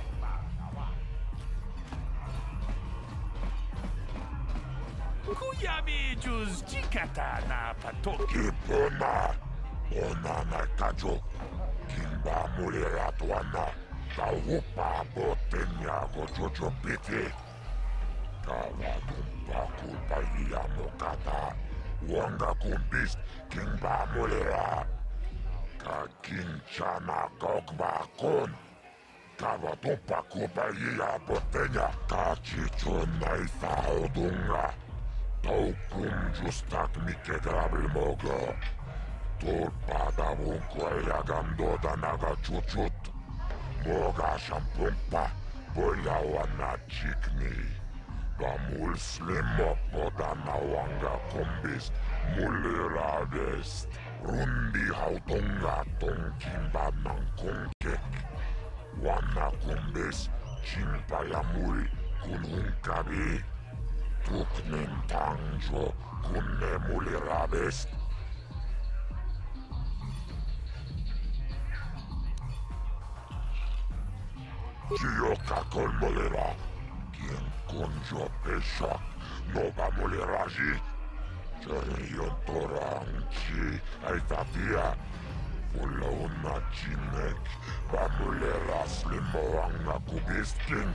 Kuyami juz chikata na patoki. Kipona, onana kajo, kimba mulera tuana, kaupa botenya gojojo piti. Kawa dumpa kulpa iya mokata, wanga kumbis kimba mulera. Ka kinchana kokba kon, kawa dumpa kulpa iya botenya, ka chichon na isa odunga. Taukum justak mike grabil mogo. Tulpa da vunko ja gandoda naga chuchut. Moga shampumpa, bojawa na chikni. Ga mul slimmo podana wanga kombis, mulira vest. Rundi hautonga tonkimba nankongek. Wana kombis, chimpa ja mul kununkabi. Tuknen tangjo kunne mulira vest. Chioka con molera, quien conjo peshak, no va moleraji, Jarion Toranchi, ay tatia. Wala na chinek, bamuleras limo ang nakubisking.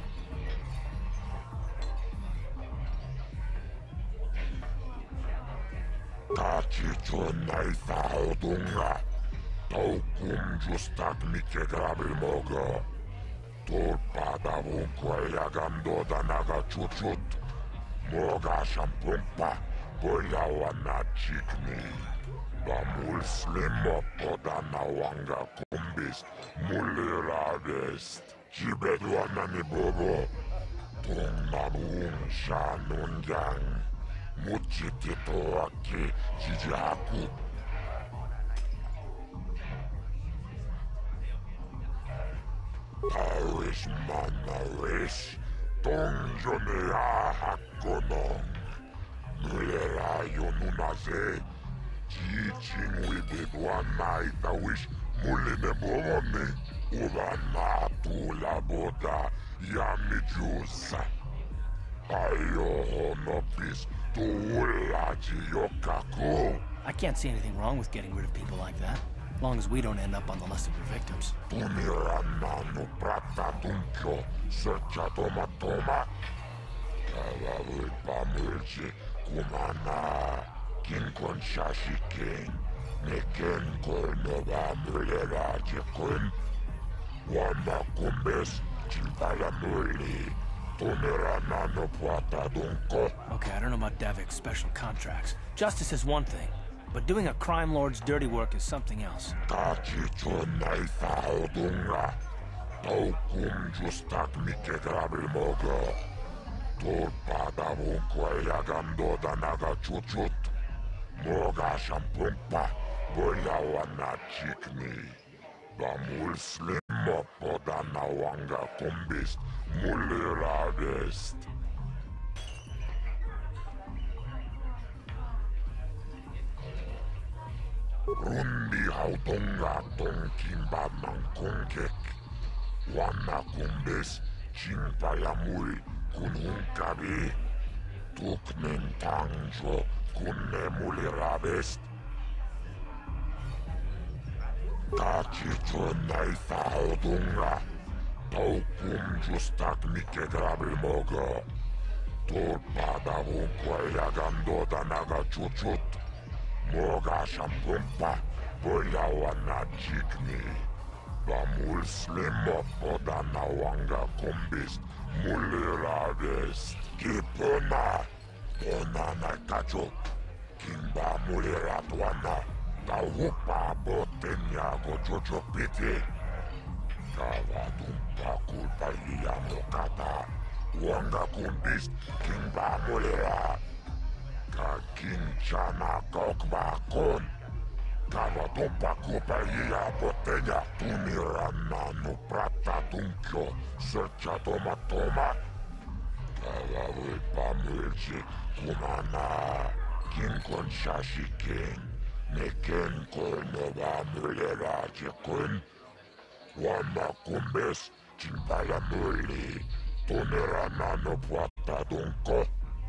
Tachichon ay taodunga. Taukum justak mike grabil mogo. Torpada vunko ay agando da naga chuchut. Moga shampumpa, boyawa na chikni. Bamul slimo poda na wanga kumbis. Muliragest. Chibedwana ni bobo. Tung nabuung shanunjang. Muchitito aki jijaku. Paris manaris. Tongjone ahakonong. Mulerayo nunaze. Teaching with it one night, I wish Muline Bomone, Urana Tula Boda, Yami Jusa. Ayo Honopis, Tuulaji Yokako. I can't see anything wrong with getting rid of people like that, as long as we don't end up on the list of your victims. Tumiranano Prata Tuncho, Searcha Toma Toma. Kalawi Pamilji, Kumana. King kon shashi king, neken kon nova mulera jekun, wama kumbes, chimpala muli, tonera nano puata dunko. Okay, I don't know about Davik's special contracts. Justice is one thing, but doing a crime lord's dirty work is something else. Tachicho naitha odunga, taukum justak mike grabil mogo, torpada vunko ayagando da naga chuchut. Moga shampumpa, boyawa na chikni. Bamul slimo poda na wanga kumbis, muliragest. Rundi haudonga tonkimba mankongek. Wana kumbis, chimpayamul kununkabi. Tuknen tangjo. Kunne mulirabest. Tachicho naitha odunga. Taukum justak mike grabil mogo. Torpada vunko ayagando da naga chuchut. Moga shampumpa, boyawa na chikni. Bamul slimo poda na wanga kumbis. Mulirabest. Kipona. Ona na kacho, kimba mulera tuana, taupa botenya go jojo piti. Kawa dumpa kulpa iya mokata, wanga kumbis, kimba mulera. Ka kinchana kokba kon, kawa dumpa kulpa iya botenya. Tumirana no prata dunkyo, searcha toma toma. Kawa pamilji. Kumana, King kon shashi king, neken kon nova mulera jekun, wama kumbes, chimpala muli, tonera nano puata dunko.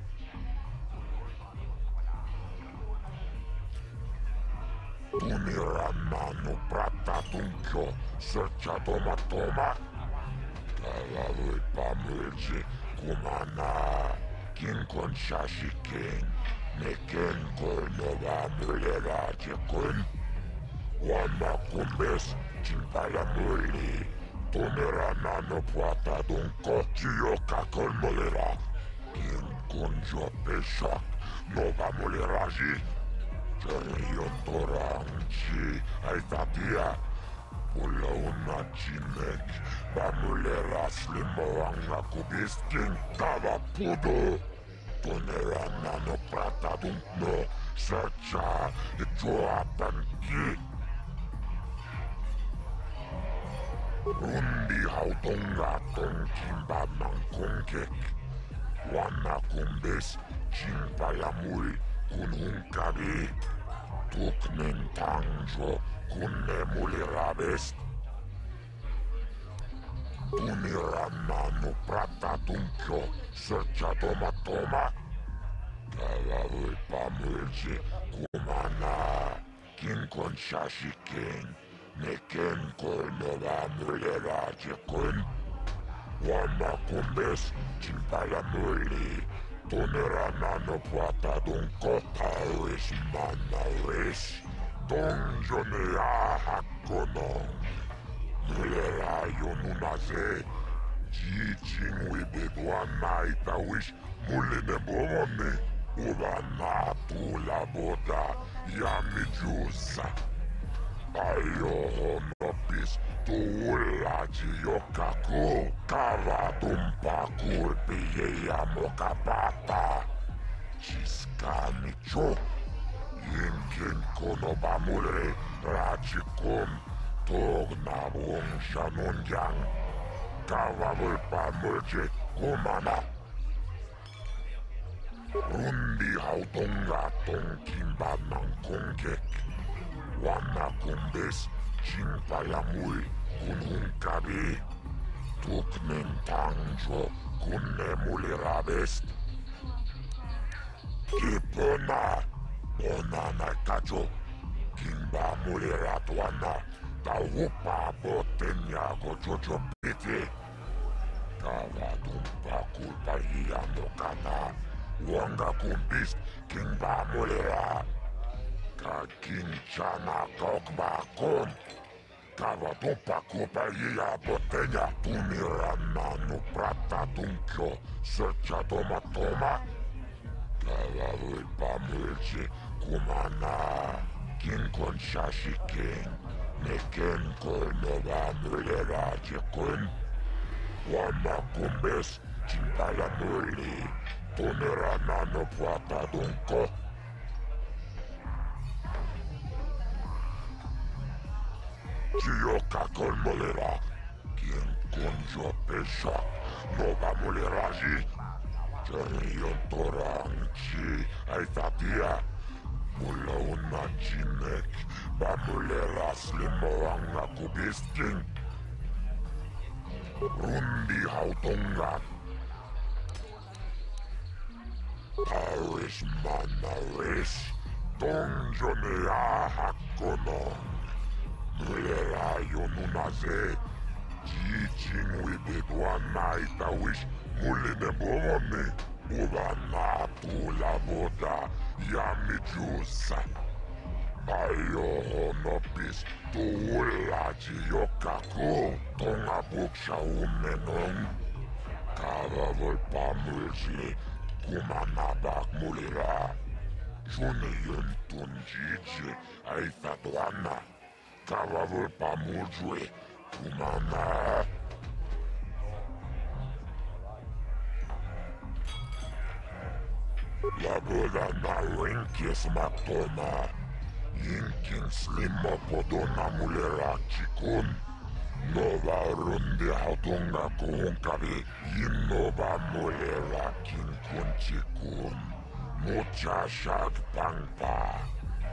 Tunira nano prata dunko, searcha toma toma. Kalawi pamilji, kumana. King kon shashi king, neken kon nova mulera jekun. Wama kumbes, chimpala muli, tonera nano puata dunko. Chiyoka kon mulera, king kon jo peshak, nova muleraji. Jarion Toranchi, ay tatia. Wala una chinek, bamulera slimo ang nakubisking tava pudo. Tonera nano prata dunkno, searcha itoapan ki. Rundi haudonga tonkimba mangkongkek. Wana kumbes, chimpayamul, kununkabi. Tuknen tangjo, kunne mulirabest. Tunira nano prata dunkyo, searcha toma toma. Kawawul pamulji kumana kinkon shashikin neken kolnova muleraje kun wama kumbes chimpala muli toneranano puatadun kotawis manawis donjonea hakonong mulerayo nunaze jijing wibedwana itawish muline bomone Ubana tula boda yamijusa Ayo nopis tuulaji yokaku Kava tumpa kurpi ya mokapata Chiskani cho Yinkin kono bamule rajikum Togna wong shanunjang Kava vulpa mulje kumana Rundi hautonga tonkimba nangkongek Wana kumbes chimpayamul kunhunkabi Tuknen tangjo kunne mulirabest Kipona Onana kajo Kimba muliratwana Taupa botenya gojojo piti Kawa tumpa kulpa hiamokana Wanga kumbis kingba mulera Ka kinchana kokba kon Kava tumpa kupa iya botenya Tumirana no prata tunkyo Searcha toma Kava vulpa mulchi kumana Kinkon shashikin Neken kolnova mulera jekun Wama kumbes chimpala muli Tonerana no puata dunko Chioka con molera Quien conjo pesha No va moleraji Cherion torang chi Aitatia Mula una chinek Ba molera slimoanga kubisking Rundi hautonga Paris manawis Donjonea hakonong Mulera yonunaze Jijing wibedwana itawish Muline bomone Ubana tula boda Yamijusa Ayo honopis Tuulaji yokaku Tonga buksha umenong Kava volpa mulji Kumanabak mulira Juniyun tunjiji Aitatuana Kava volpa mujwe Kumana Laboda na winkis matona Yinkin slimo podona mulira chikun Nova rundi hautunga kuhunkavi Yinova mulera kinkun chikun Mucha shag pangpa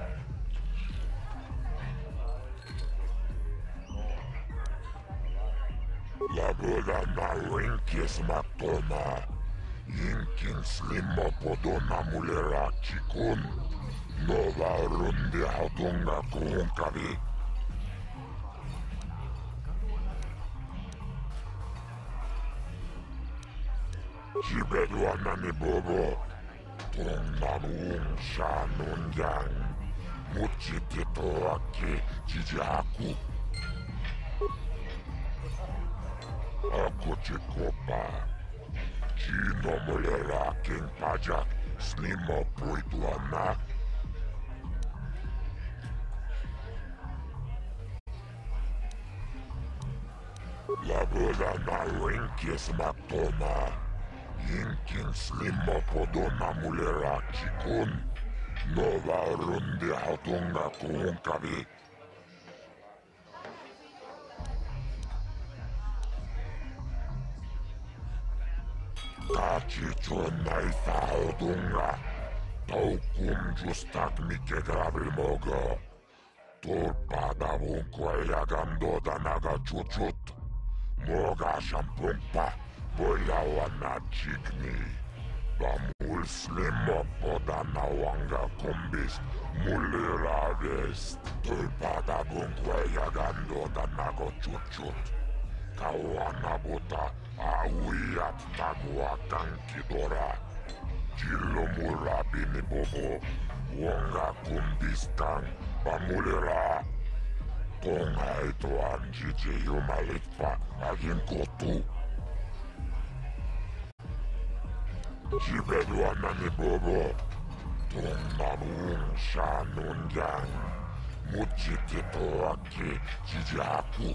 Laboda na winkis matona Yinkin slimo podona mulera chikun Nova rundi hautunga kuhunkavi Jibedwana ni bobo Tongnamung shanungyang Muchitito aki jijaku Ako chikopa Chino mulera king pajak Snimo puituana Laboda na winkis matona Yinkin slimo podona mulera chikun Nova rundi hautunga kuhunkavi Kachichon naitha hautunga Taukum justak mike grabil mogo Turpada vunko yagando danaga chuchut Moga shampumpa Boyawana chigni Muslim poda nawanga kumbis muliraves tulpada bunkwayagando danago chuchut kawana buta awiyat tagwa kankidora jilo murabini bobo wonga kumbistang pamulira konga ito anjiji yumalitpa agin kotu Jibedwana ni bobo Tongmamung shanunjang Mujikito aki jijaku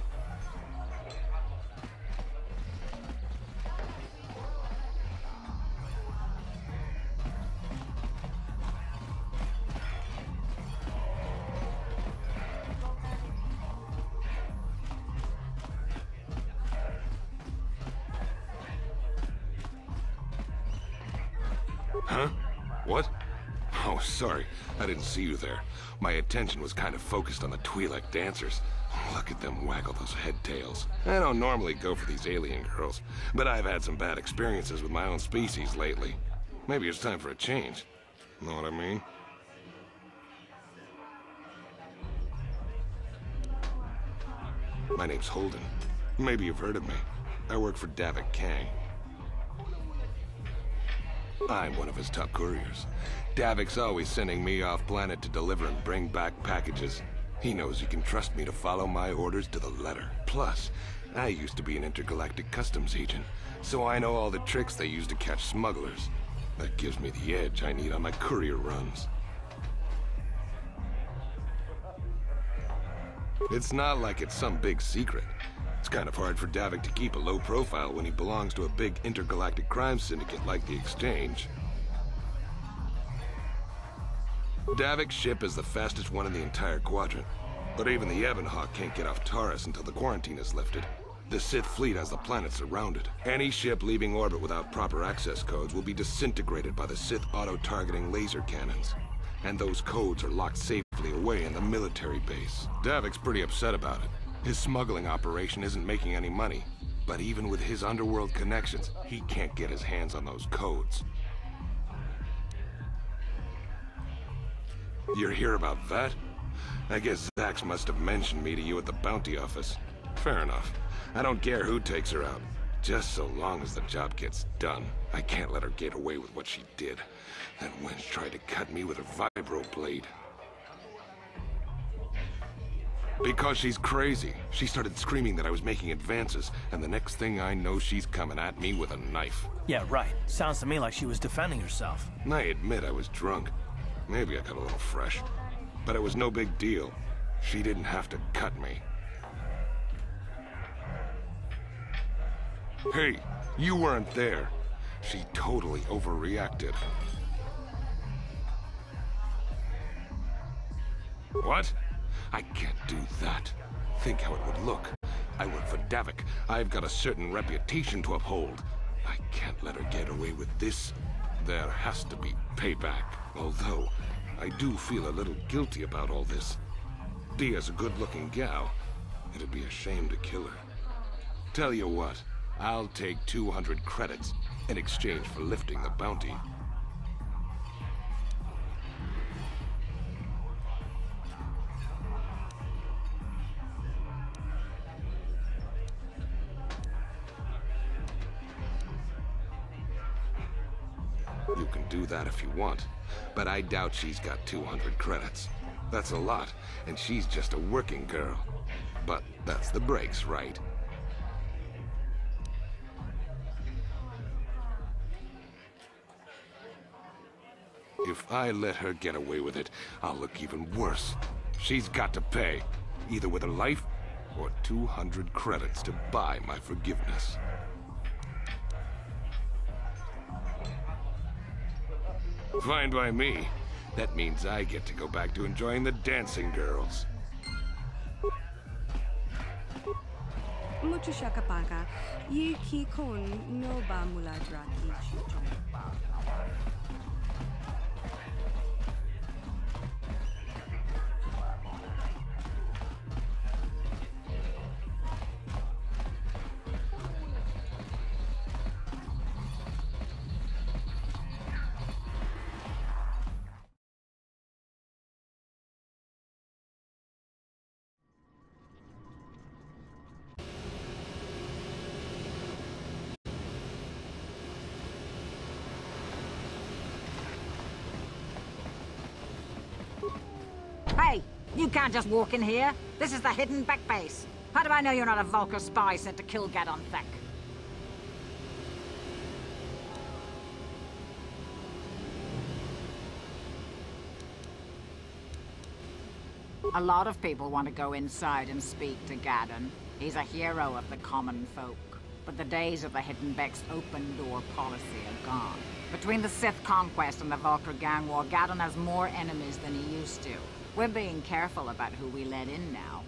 Huh? What? Oh, sorry. I didn't see you there. My attention was kind of focused on the Twi'lek dancers. Look at them waggle those head tails. I don't normally go for these alien girls, but I've had some bad experiences with my own species lately. Maybe it's time for a change. Know what I mean? My name's Holden. Maybe you've heard of me. I work for Davik Kang. I'm one of his top couriers. Davik's always sending me off-planet to deliver and bring back packages. He knows he can trust me to follow my orders to the letter. Plus, I used to be an intergalactic customs agent, so I know all the tricks they use to catch smugglers. That gives me the edge I need on my courier runs. It's not like it's some big secret. It's kind of hard for Davik to keep a low profile when he belongs to a big intergalactic crime syndicate like the Exchange. Davik's ship is the fastest one in the entire quadrant, but even the Ebonhawk can't get off Taurus until the quarantine is lifted. The Sith fleet has the planet surrounded. Any ship leaving orbit without proper access codes will be disintegrated by the Sith auto-targeting laser cannons. And those codes are locked safely away in the military base. Davik's pretty upset about it. His smuggling operation isn't making any money, but even with his underworld connections, he can't get his hands on those codes. You're here about that? I guess Zax must have mentioned me to you at the bounty office. Fair enough. I don't care who takes her out, just so long as the job gets done. I can't let her get away with what she did. That wench tried to cut me with her vibro blade. Because she's crazy. She started screaming that I was making advances, and the next thing I know, she's coming at me with a knife. Yeah, right. Sounds to me like she was defending herself. I admit I was drunk. Maybe I got a little fresh. But it was no big deal. She didn't have to cut me. Hey, you weren't there. She totally overreacted. What? I can't do that. Think how it would look. I work for Davik. I've got a certain reputation to uphold. I can't let her get away with this. There has to be payback. Although, I do feel a little guilty about all this. Dia's a good-looking gal. It'd be a shame to kill her. Tell you what, I'll take 200 credits in exchange for lifting the bounty. You can do that if you want, but I doubt she's got 200 credits. That's a lot, and she's just a working girl. But that's the breaks, right? If I let her get away with it, I'll look even worse. She's got to pay, either with her life or 200 credits to buy my forgiveness. Fine by me. That means I get to go back to enjoying the dancing girls. Mucho shakapaka. Ye ki kon no ba mula draki chucho. You can't just walk in here. This is the Hidden Beck base. How do I know you're not a Vulkar spy sent to kill Gadon Thek? A lot of people want to go inside and speak to Gadon. He's a hero of the common folk. But the days of the Hidden Beck's open-door policy are gone. Between the Sith conquest and the Vulkar gang war, Gadon has more enemies than he used to. We're being careful about who we let in now.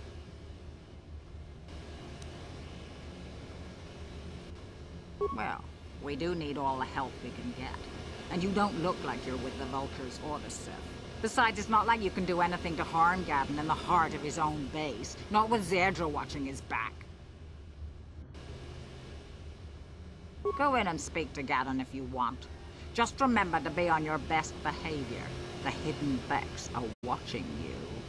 Well, we do need all the help we can get. And you don't look like you're with the Vulkars or the Sith. Besides, it's not like you can do anything to harm Gadon in the heart of his own base. Not with Zerdra watching his back. Go in and speak to Gadon if you want. Just remember to be on your best behavior. The Hidden Becks are watching you.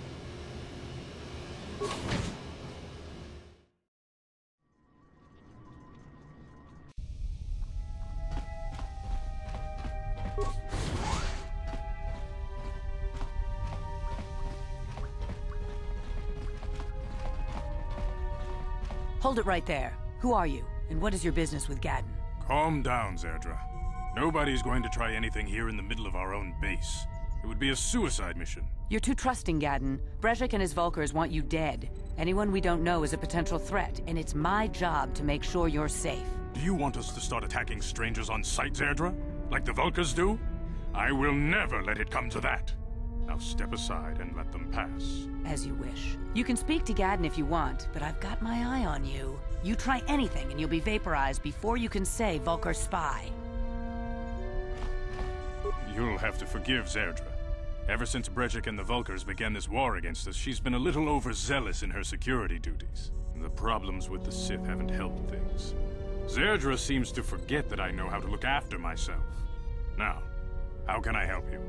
Hold it right there. Who are you, and what is your business with Gadon? Calm down, Zerdra. Nobody's going to try anything here in the middle of our own base. It would be a suicide mission. You're too trusting, Gadon. Brejik and his Vulkars want you dead. Anyone we don't know is a potential threat, and it's my job to make sure you're safe. Do you want us to start attacking strangers on sight, Zerdra? Like the Vulkars do? I will never let it come to that. Now step aside and let them pass. As you wish. You can speak to Gadon if you want, but I've got my eye on you. You try anything and you'll be vaporized before you can say Vulkar spy. You'll have to forgive Zerdra. Ever since Brejik and the Vulkars began this war against us, she's been a little overzealous in her security duties. The problems with the Sith haven't helped things. Zerdra seems to forget that I know how to look after myself. Now, how can I help you?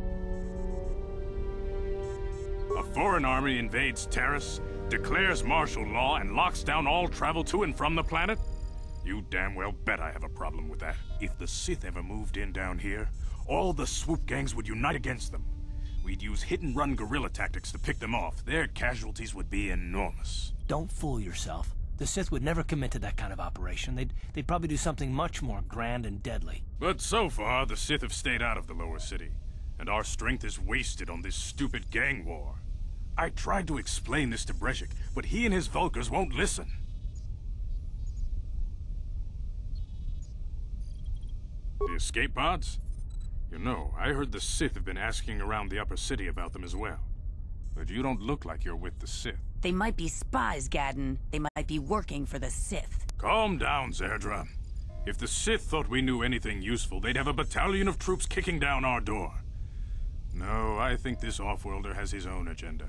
A foreign army invades Taris, declares martial law, and locks down all travel to and from the planet? You damn well bet I have a problem with that. If the Sith ever moved in down here, all the swoop gangs would unite against them. We'd use hit-and-run guerrilla tactics to pick them off. Their casualties would be enormous. Don't fool yourself. The Sith would never commit to that kind of operation. They'd probably do something much more grand and deadly. But so far, the Sith have stayed out of the lower city, and our strength is wasted on this stupid gang war. I tried to explain this to Brejik, but he and his Vulkars won't listen. The escape pods? You know, I heard the Sith have been asking around the upper city about them as well. But you don't look like you're with the Sith. They might be spies, Gadon. They might be working for the Sith. Calm down, Zerdra. If the Sith thought we knew anything useful, they'd have a battalion of troops kicking down our door. No, I think this off-worlder has his own agenda.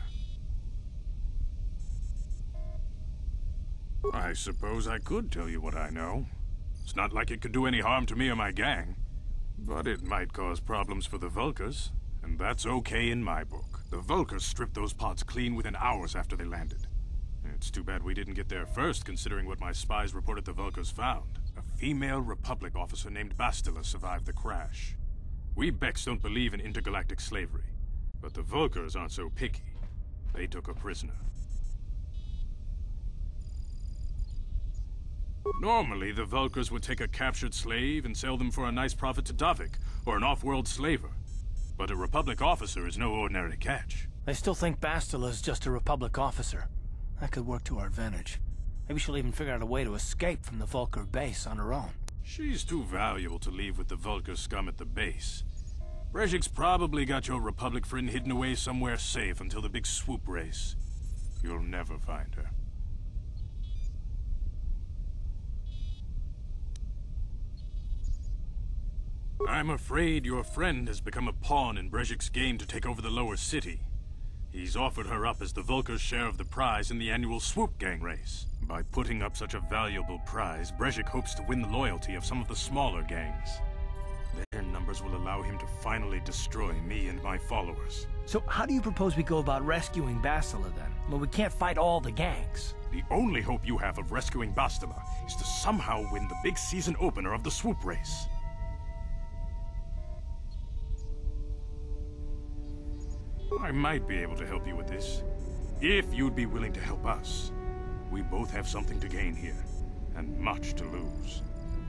I suppose I could tell you what I know. It's not like it could do any harm to me or my gang. But it might cause problems for the Vulkars, and that's okay in my book. The Vulkars stripped those pods clean within hours after they landed. It's too bad we didn't get there first, considering what my spies reported the Vulkars found. A female Republic officer named Bastila survived the crash. We Becks don't believe in intergalactic slavery, but the Vulkars aren't so picky. They took her prisoner. Normally, the Vulkars would take a captured slave and sell them for a nice profit to Davik, or an off-world slaver. But a Republic officer is no ordinary catch. I still think Bastila is just a Republic officer. That could work to our advantage. Maybe she'll even figure out a way to escape from the Vulkar base on her own. She's too valuable to leave with the Vulkar scum at the base. Brejik's probably got your Republic friend hidden away somewhere safe until the big swoop race. You'll never find her. I'm afraid your friend has become a pawn in Brejik's game to take over the lower city. He's offered her up as the Vulkar's share of the prize in the annual Swoop Gang race. By putting up such a valuable prize, Brejik hopes to win the loyalty of some of the smaller gangs. Their numbers will allow him to finally destroy me and my followers. So how do you propose we go about rescuing Bastila then? Well, we can't fight all the gangs. The only hope you have of rescuing Bastila is to somehow win the big season opener of the Swoop race. I might be able to help you with this. If you'd be willing to help us, we both have something to gain here, and much to lose.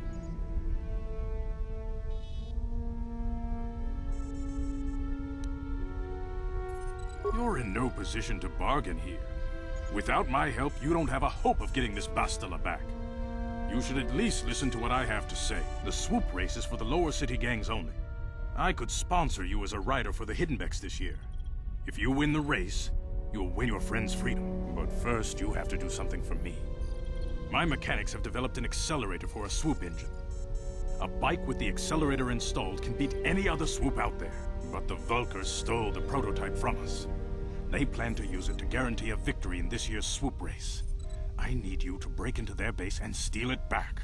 You're in no position to bargain here. Without my help, you don't have a hope of getting Miss Bastila back. You should at least listen to what I have to say. The swoop race is for the lower city gangs only. I could sponsor you as a rider for the Hiddenbecks this year. If you win the race, you'll win your friend's freedom. But first, you have to do something for me. My mechanics have developed an accelerator for a swoop engine. A bike with the accelerator installed can beat any other swoop out there. But the Vulkars stole the prototype from us. They plan to use it to guarantee a victory in this year's swoop race. I need you to break into their base and steal it back.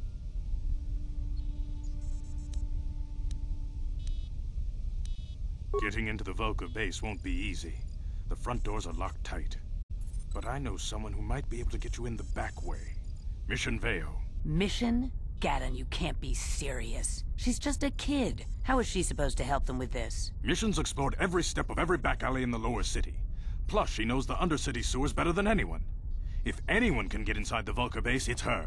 Getting into the Vulkar base won't be easy. The front doors are locked tight. But I know someone who might be able to get you in the back way. Mission Veo. Mission? Gaddon, you can't be serious. She's just a kid. How is she supposed to help them with this? Mission's explored every step of every back alley in the lower city. Plus, she knows the undercity sewers better than anyone. If anyone can get inside the Vulkar base, it's her.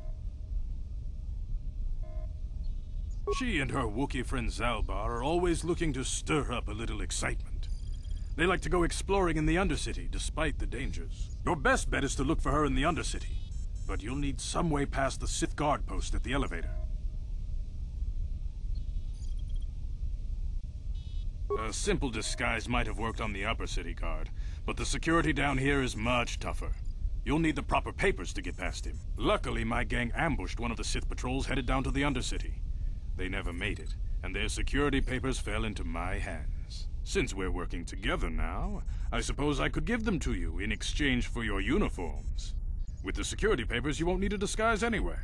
She and her Wookiee friend Zalbar are always looking to stir up a little excitement. They like to go exploring in the Undercity, despite the dangers. Your best bet is to look for her in the Undercity. But you'll need some way past the Sith guard post at the elevator. A simple disguise might have worked on the Upper City guard, but the security down here is much tougher. You'll need the proper papers to get past him. Luckily, my gang ambushed one of the Sith patrols headed down to the Undercity. They never made it, and their security papers fell into my hands. Since we're working together now, I suppose I could give them to you in exchange for your uniforms. With the security papers, you won't need a disguise anyway.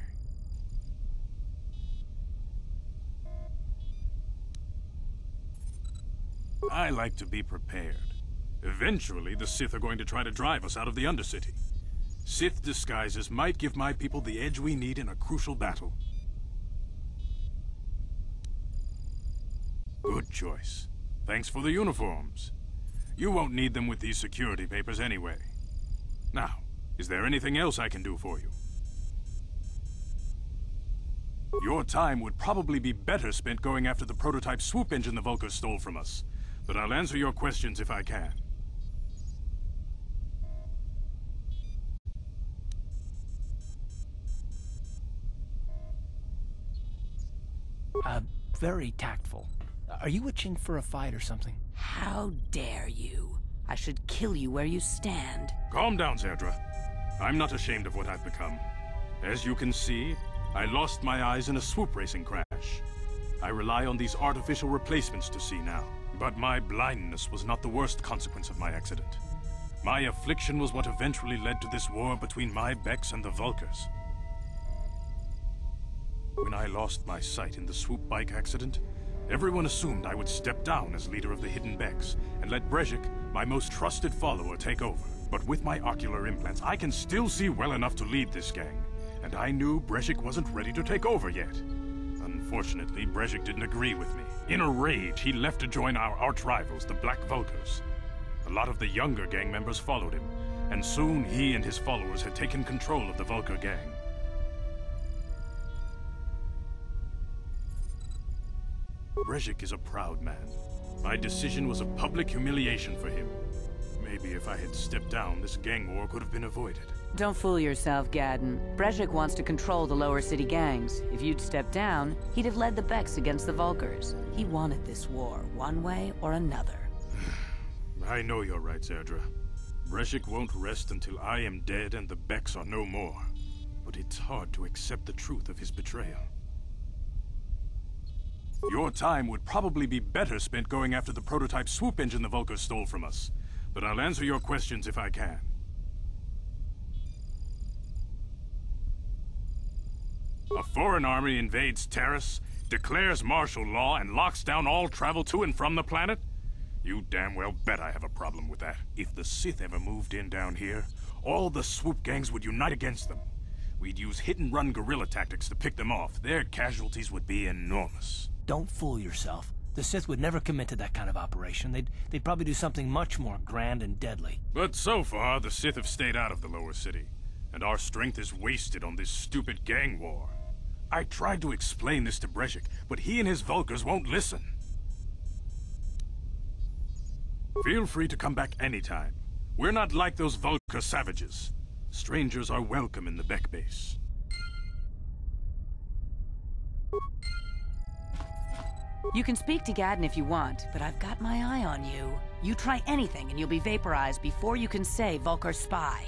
I like to be prepared. Eventually, the Sith are going to try to drive us out of the Undercity. Sith disguises might give my people the edge we need in a crucial battle. Good choice. Thanks for the uniforms. You won't need them with these security papers anyway. Now, is there anything else I can do for you? Your time would probably be better spent going after the prototype swoop engine the Vulkars stole from us. But I'll answer your questions if I can. Very tactful. Are you itching for a fight or something? How dare you? I should kill you where you stand. Calm down, Zerdra. I'm not ashamed of what I've become. As you can see, I lost my eyes in a swoop racing crash. I rely on these artificial replacements to see now. But my blindness was not the worst consequence of my accident. My affliction was what eventually led to this war between my Becks and the Vulkars. When I lost my sight in the swoop bike accident, everyone assumed I would step down as leader of the Hidden Becks and let Brejik, my most trusted follower, take over. But with my ocular implants, I can still see well enough to lead this gang, and I knew Brejik wasn't ready to take over yet. Unfortunately, Brejik didn't agree with me. In a rage, he left to join our arch-rivals, the Black Vulkars. A lot of the younger gang members followed him, and soon he and his followers had taken control of the Vulkar gang. Brejik is a proud man. My decision was a public humiliation for him. Maybe if I had stepped down, this gang war could have been avoided. Don't fool yourself, Gaddon. Brejik wants to control the lower city gangs. If you'd stepped down, he'd have led the Becks against the Vulkars. He wanted this war, one way or another. I know you're right, Zerdra. Brejik won't rest until I am dead and the Becks are no more. But it's hard to accept the truth of his betrayal. Your time would probably be better spent going after the prototype swoop engine the Vulkars stole from us. But I'll answer your questions if I can. A foreign army invades Taris, declares martial law, and locks down all travel to and from the planet? You damn well bet I have a problem with that. If the Sith ever moved in down here, all the swoop gangs would unite against them. We'd use hit-and-run guerrilla tactics to pick them off. Their casualties would be enormous. Don't fool yourself. The Sith would never commit to that kind of operation. They'd probably do something much more grand and deadly. But so far, the Sith have stayed out of the lower city, and our strength is wasted on this stupid gang war. I tried to explain this to Brejik, but he and his Vulkars won't listen. Feel free to come back anytime. We're not like those Vulkar savages. Strangers are welcome in the Beck base. You can speak to Gaddon if you want, but I've got my eye on you. You try anything and you'll be vaporized before you can say Vulkar spy.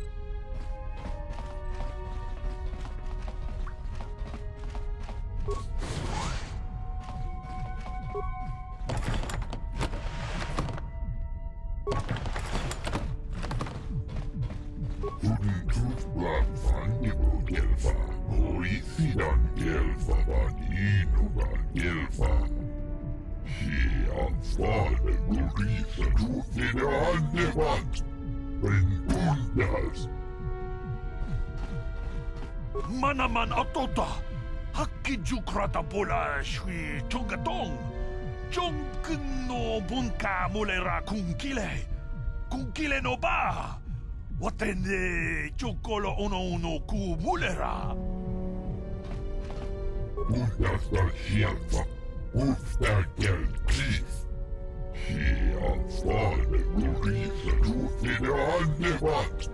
Manaman atota, hakki jukrata bola shui tongatong, jong no bunka mulera kunkile no ba, watende chokolo ono ku mulera. Undasta shianza, ufta gel chief. He ansvarade polisen utvidde andevat.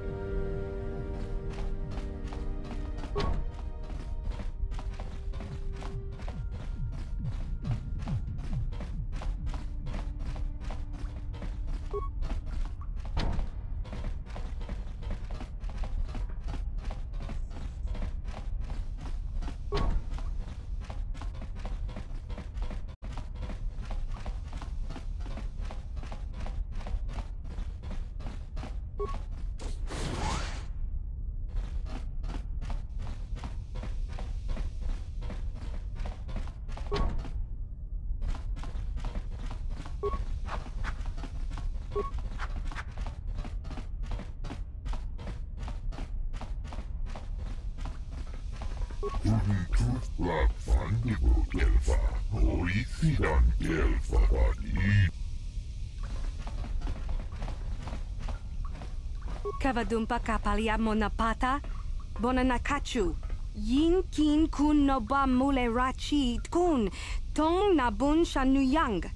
Kavadumpa kapalia monapata, bonanakachu. Yin kin kun noba mule rachi kun, tong nabun shanuyang.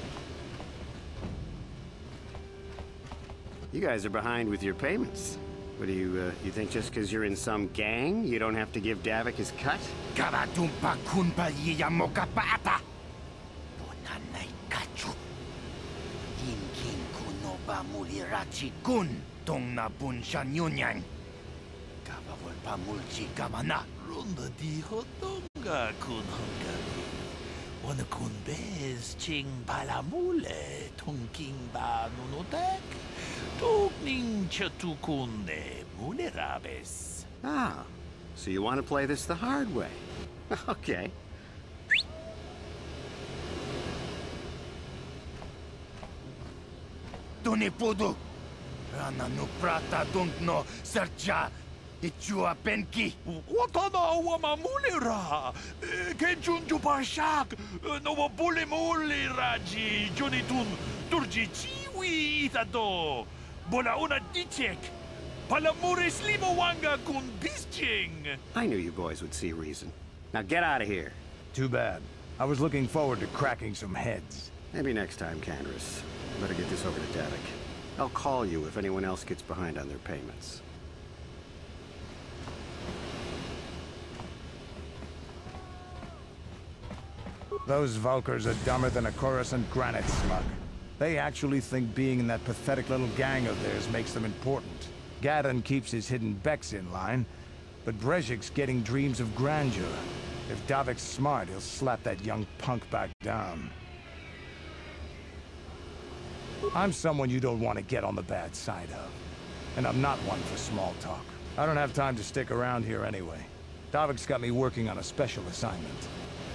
You guys are behind with your payments. What do you think just because you're in some gang, you don't have to give Davik his cut? Karatumpa kunpa yiyamoka paata. Bonanay kachu. Kin kunoba mulirachi kun. Tong na bunshan yunyan. Kabawal pamulchi kamana. Runda di hotonga kun hungari. Wana kun bez ching palamule. Tongking ba nunotek. Tugning chatukunde munerabes. Ah, so you want to play this the hard way. Okay. Tunipudu. Rana no prata dunkno sercha. Ichua penki. Watana wamamulira. Kenjunju parshak. No bulimuli raji. Junitun turji chiwi itado. Bona una dichek. Palamuris limowanga kun bisching. I knew you boys would see reason. Now get out of here. Too bad. I was looking forward to cracking some heads. Maybe next time, Candace. Better get this over to Davik. I'll call you if anyone else gets behind on their payments. Those Vulkars are dumber than a Coruscant granite slug. They actually think being in that pathetic little gang of theirs makes them important. Gadon keeps his hidden Becks in line, but Brezhik's getting dreams of grandeur. If Davik's smart, he'll slap that young punk back down. I'm someone you don't want to get on the bad side of. And I'm not one for small talk. I don't have time to stick around here anyway. Davik's got me working on a special assignment.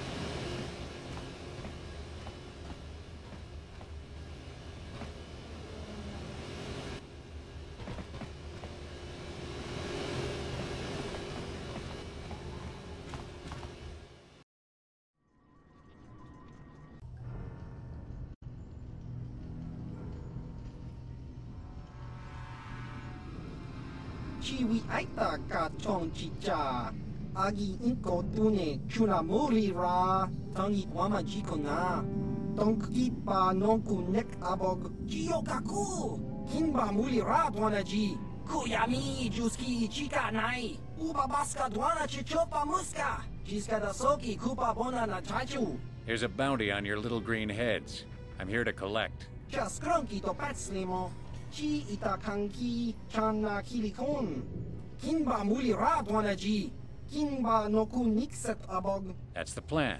Chiwi aita ka chong chicha. Agi inko tune chuna muri ra. Tangi wama jiko na. Tonki pa nonku nek abog. Jiyokaku. Kinba muri ra dwana ji. Kuyami juski chika nai. Uba baska dwana chichopa muska. Jiska da soki kupa bona na chachu. Here's a bounty on your little green heads. I'm here to collect. Just cronky to patslimo. Chi itakanki chana kilikon. Kinba muli radwana ji. Kinba noku nikset abog. That's the plan.